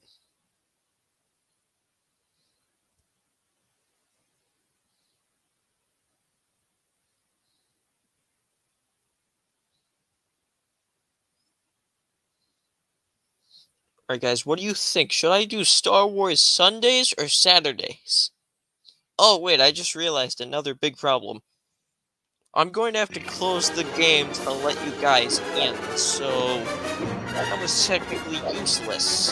Alright guys, what do you think? Should I do Star Wars Sundays or Saturdays? Oh wait, I just realized another big problem. I'm going to have to close the game to let you guys in, so that was technically useless.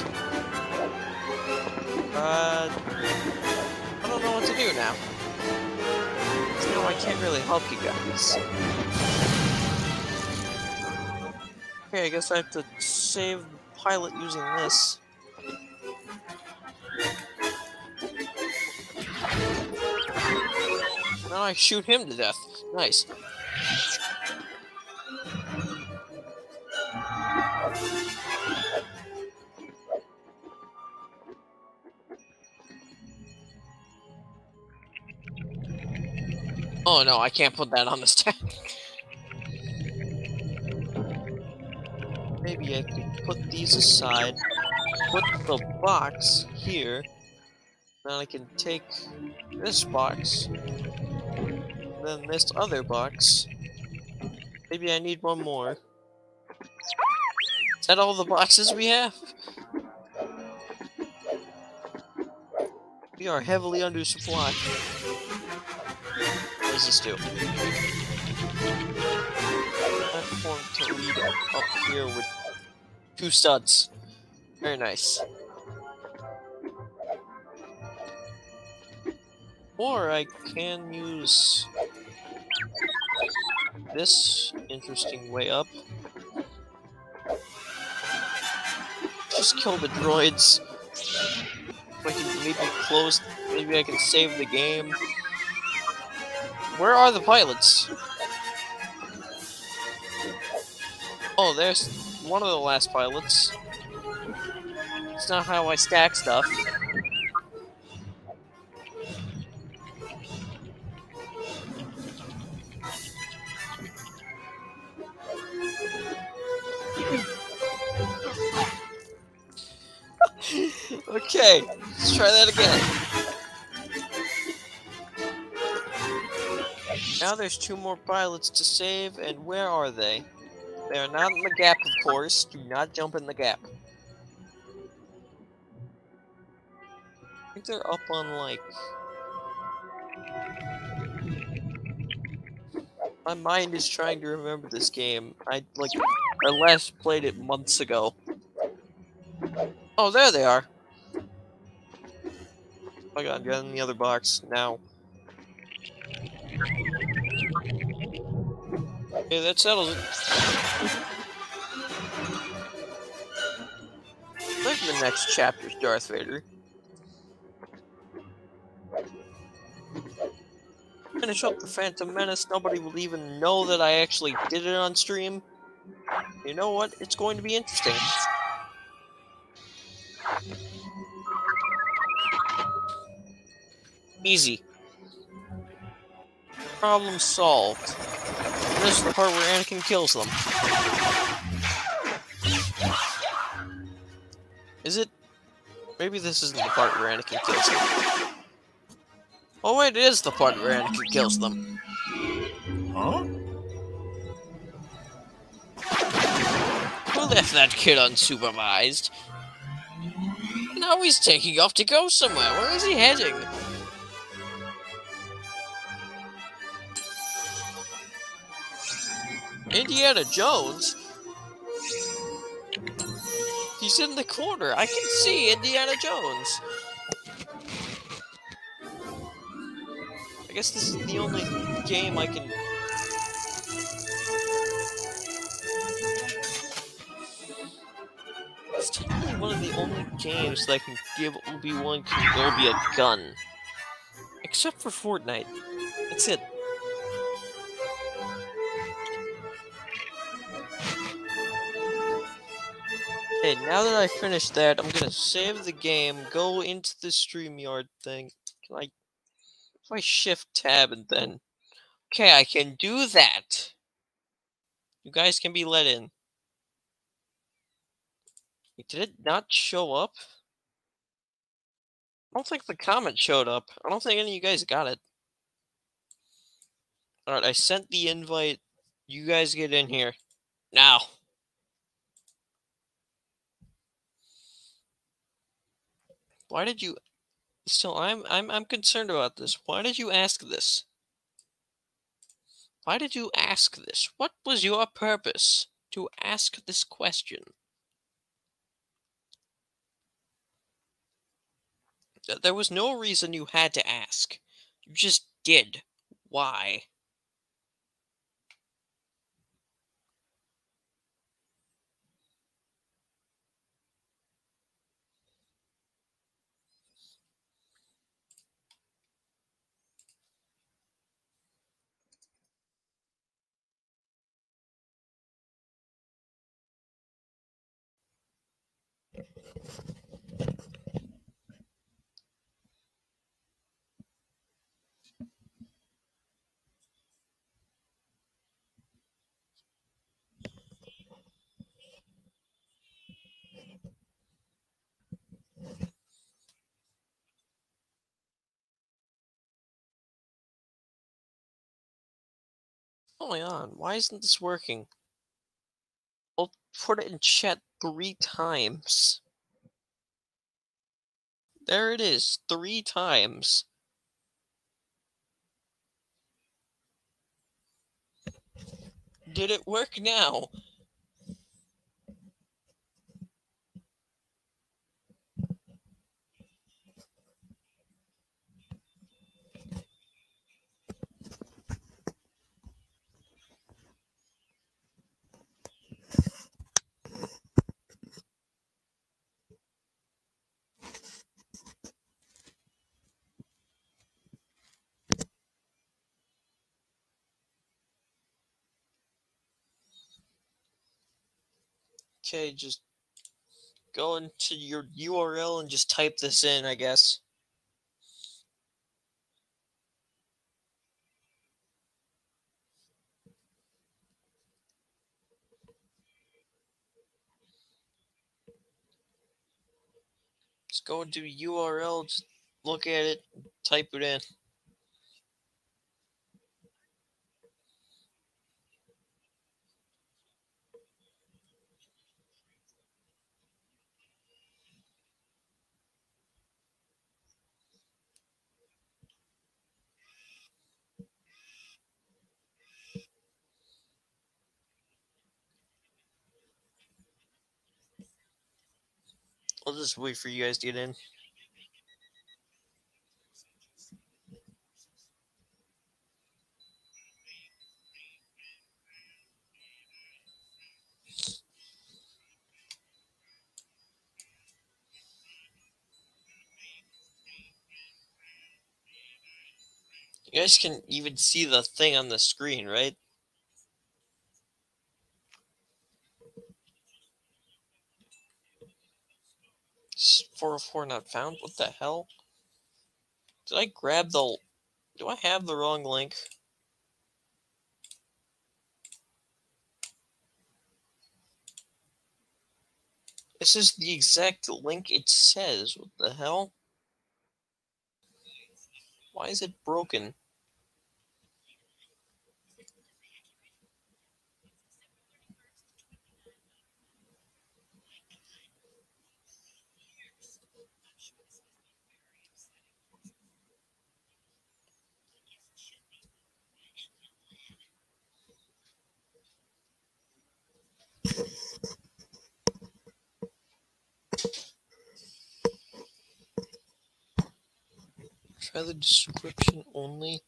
Uh, I don't know what to do now. You know, I can't really help you guys. Okay, I guess I have to save the pilot using this. Now I shoot him to death. Nice. Oh no, I can't put that on the stack. Maybe I could put these aside, put the box here, then I can take this box, then this other box. Maybe I need one more. Is that all the boxes we have? We are heavily undersupplied. What does this do? Platform to lead up here with two studs. Very nice. Or I can use this interesting way up. Just kill the droids. If I can maybe close, maybe I can save the game. Where are the pilots? Oh, there's one of the last pilots. It's not how I stack stuff. Okay, let's try that again. Now there's two more pilots to save, and where are they? They are not in the gap, of course. Do not jump in the gap. I think they're up on, like... My mind is trying to remember this game. I, like, I last played it months ago. Oh, there they are. Oh my god, get in the other box now. Okay, that settles it. Like the next chapter's Darth Vader. Finish up the Phantom Menace, nobody will even know that I actually did it on stream. You know what? It's going to be interesting. Easy. Problem solved. And this is the part where Anakin kills them. Is it? Maybe this isn't the part where Anakin kills them. Oh wait, it is the part where Anakin kills them. Huh? Who left that kid unsupervised? Now he's taking off to go somewhere. Where is he heading? Indiana Jones? He's in the corner. I can see Indiana Jones. I guess this is the only game I can... It's technically one of the only games that I can give Obi-Wan Kenobi a gun. Except for Fortnite. That's it. Okay, now that I finished that, I'm gonna save the game, go into the StreamYard thing. Can I... If I shift tab and then... Okay, I can do that! You guys can be let in. Wait, did it not show up? I don't think the comment showed up. I don't think any of you guys got it. Alright, I sent the invite. You guys get in here. Now. Why did you... Still, I'm, I'm, I'm concerned about this. Why did you ask this? Why did you ask this? What was your purpose to ask this question? There was no reason you had to ask. You just did. Why? What's going on? Why isn't this working? I'll put it in chat three times. There it is, three times. Did it work now? Okay, just go into your U R L and just type this in, I guess. Just go into U R L, just look at it, type it in. I'll just wait for you guys to get in. You guys can even see the thing on the screen, right? four oh four not found? What the hell? Did I grab the... Do I have the wrong link? This is the exact link it says. What the hell? Why is it broken? Try the description only.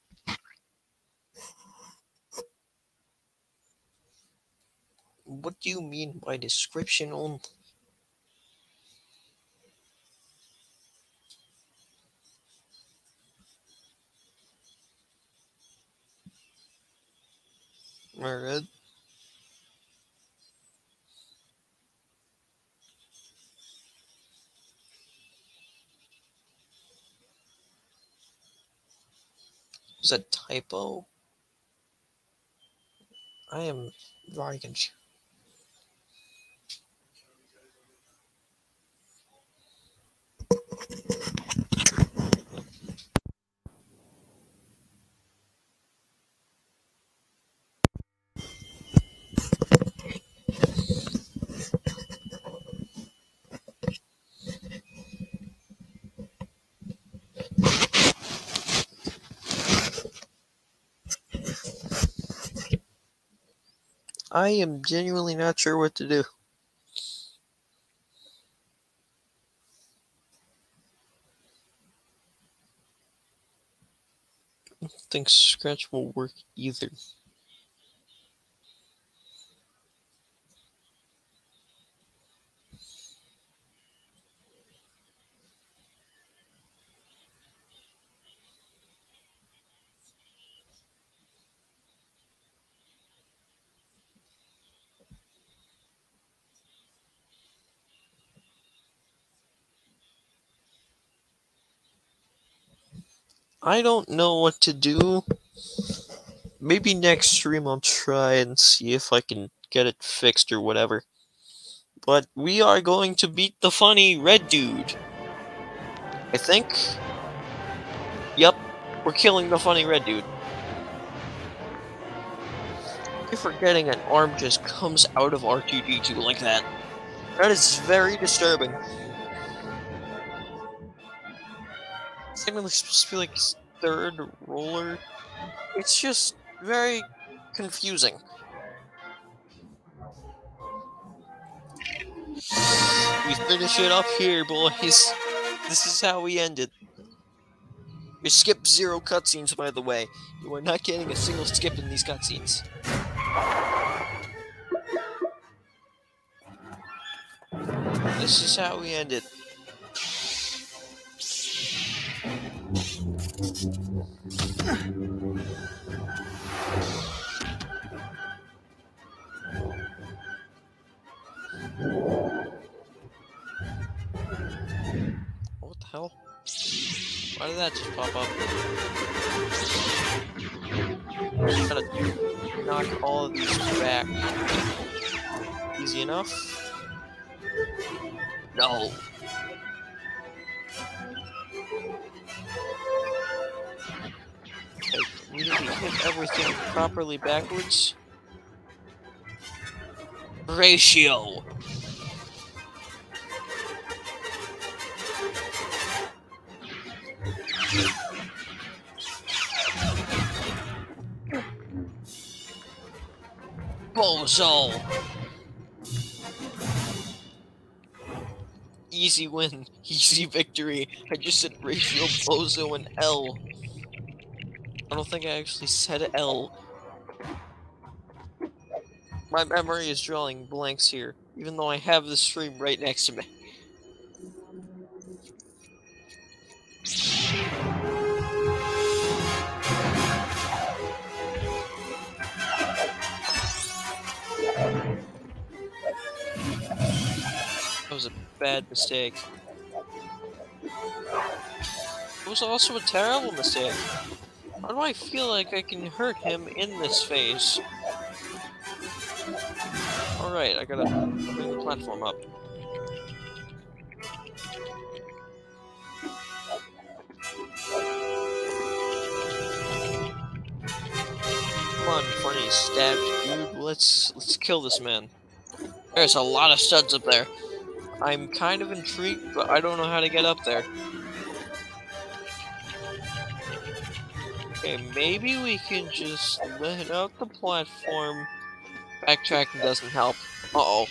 What do you mean by description only? Alright. Is that typo? I am very confused. I am genuinely not sure what to do. I don't think Scratch will work either. I don't know what to do. Maybe next stream I'll try and see if I can get it fixed or whatever. But we are going to beat the funny red dude. I think. Yep, we're killing the funny red dude. You're forgetting an arm just comes out of R two D two like that. That is very disturbing. It's technically supposed to be like his third roller. It's just very confusing. We finish it up here, boys. This is how we end it. We skip zero cutscenes, by the way. You are not getting a single skip in these cutscenes. This is how we end it. What the hell? Why did that just pop up? Just gotta knock all of these back. Easy enough? No. Okay, we need to hit everything properly backwards. Ratio. Bozo. Easy win, easy victory. I just said ratio, bozo, and L. I don't think I actually said L. My memory is drawing blanks here, even though I have the stream right next to me. That was a bad mistake. It was also a terrible mistake. How do I feel like I can hurt him in this phase? Alright, I gotta bring the platform up. Come on, funny stabbed dude. Let's let's kill this man. There's a lot of studs up there. I'm kind of intrigued, but I don't know how to get up there. Okay, maybe we can just let out the platform. Backtracking doesn't help. Uh-oh.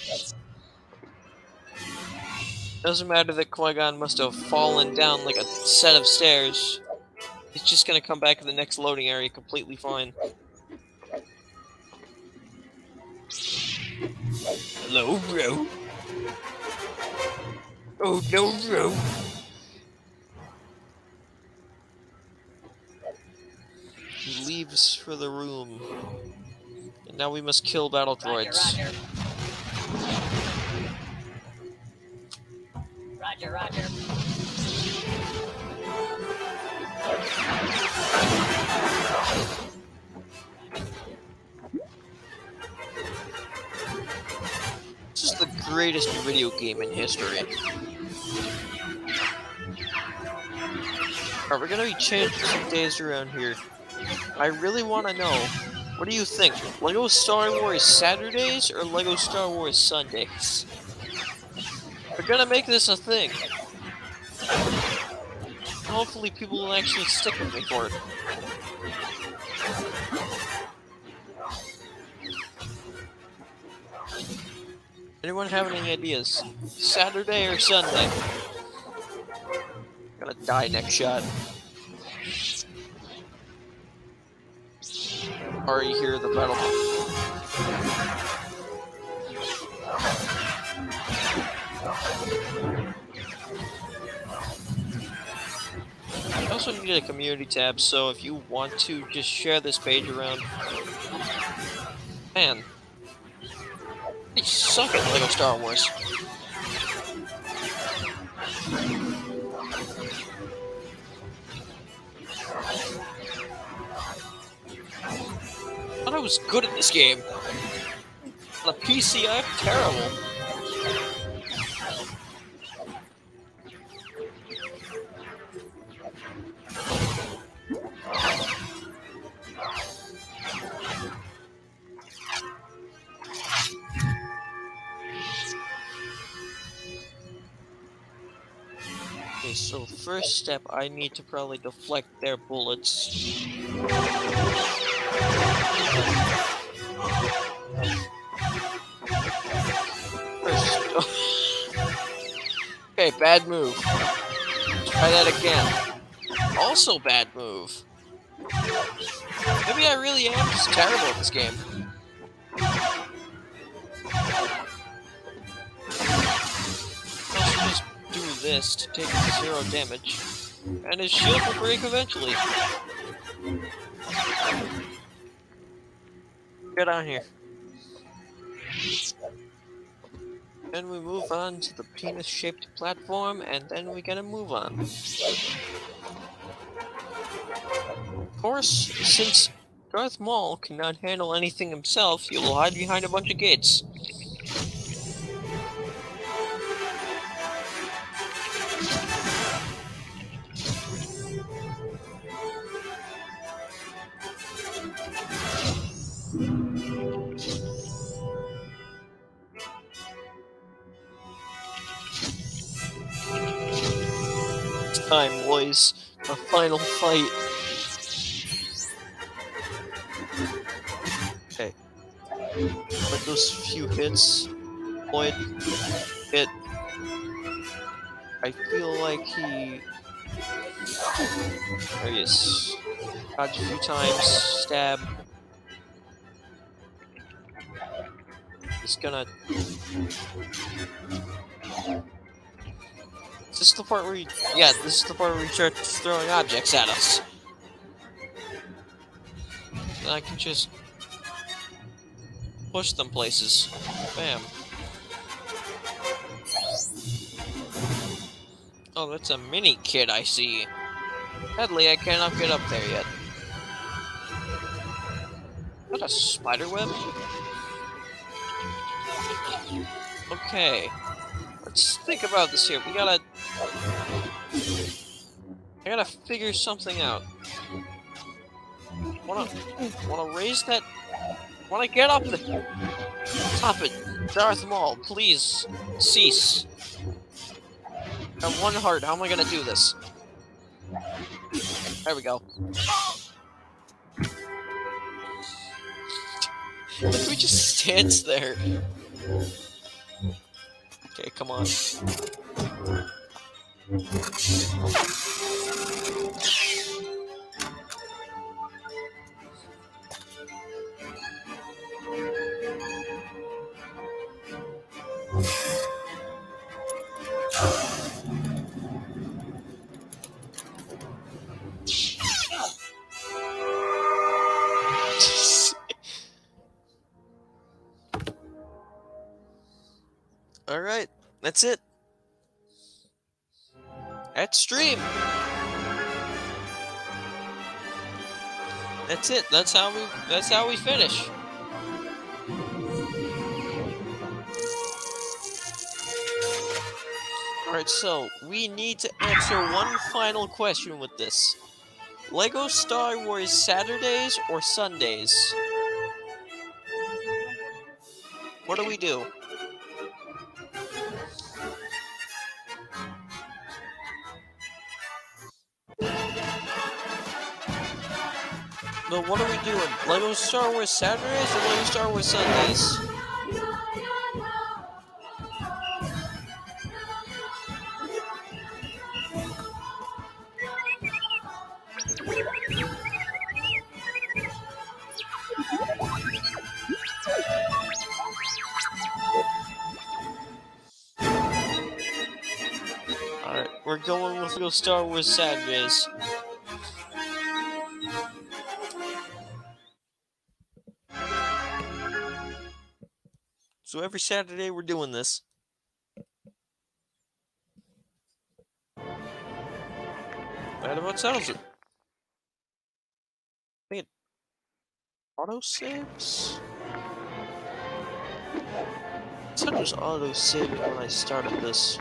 Doesn't matter that Qui-Gon must have fallen down like a set of stairs. He's just gonna come back in the next loading area completely fine. Hello, bro. Oh, no, bro. He leaves for the room. And now we must kill battle droids. Roger, roger. This is the greatest video game in history. Alright, we're gonna be changing some days around here. I really want to know, what do you think? Lego Star Wars Saturdays or Lego Star Wars Sundays? We're gonna make this a thing. Hopefully people will actually stick with me for it. Anyone have any ideas? Saturday or Sunday? Gonna die next shot. Already hear the battle. I also need a community tab, so if you want to just share this page around. Man, they suck at Lego Star Wars. I was good at this game. On a P C, I'm terrible. Okay, so first step, I need to probably deflect their bullets. First, okay, bad move. Try that again. Also bad move. Maybe I really am just terrible at this game. I should just do this to take zero damage. And his shield will break eventually. Get on here. Then we move on to the penis-shaped platform, and then we gotta move on. Of course, since Darth Maul cannot handle anything himself, he will hide behind a bunch of gates. Time, boys. The final fight. Okay. With those few hits, Lloyd hit. I feel like he. There he is. Dodge a few times, stab. He's gonna. Is this the part where he... Yeah, this is the part where he starts throwing objects at us. And I can just... push them places. Bam. Oh, that's a mini kid I see. Sadly, I cannot get up there yet. Is that a spider web? Okay. Let's think about this here. We gotta... I gotta figure something out. Wanna... Wanna raise that... Wanna get up the... Stop it! Darth Maul, please! Cease! I have one heart, how am I gonna do this? There we go. He just stands there. Okay, come on. Alright, that's it. At stream. That's it. That's how we that's how we finish. Alright, so we need to answer one final question with this. Lego Star Wars Saturdays or Sundays? What do we do? No, what are we doing? Lego Star Wars Saturdays or Lego Star Wars Sundays? Alright, we're going with Lego Star Wars Saturdays. So every Saturday we're doing this. That about settles it. Auto saves? I thought it was auto saving when I started this.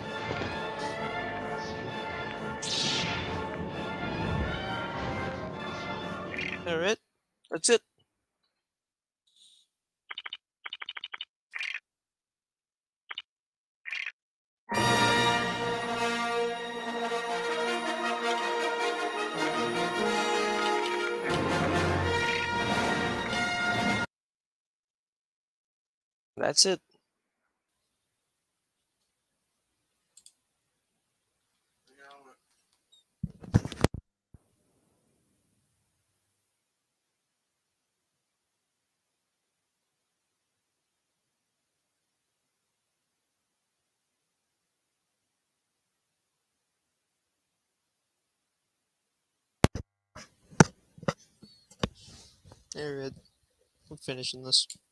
Alright, that's it. That's it. Alright, I'm finishing this.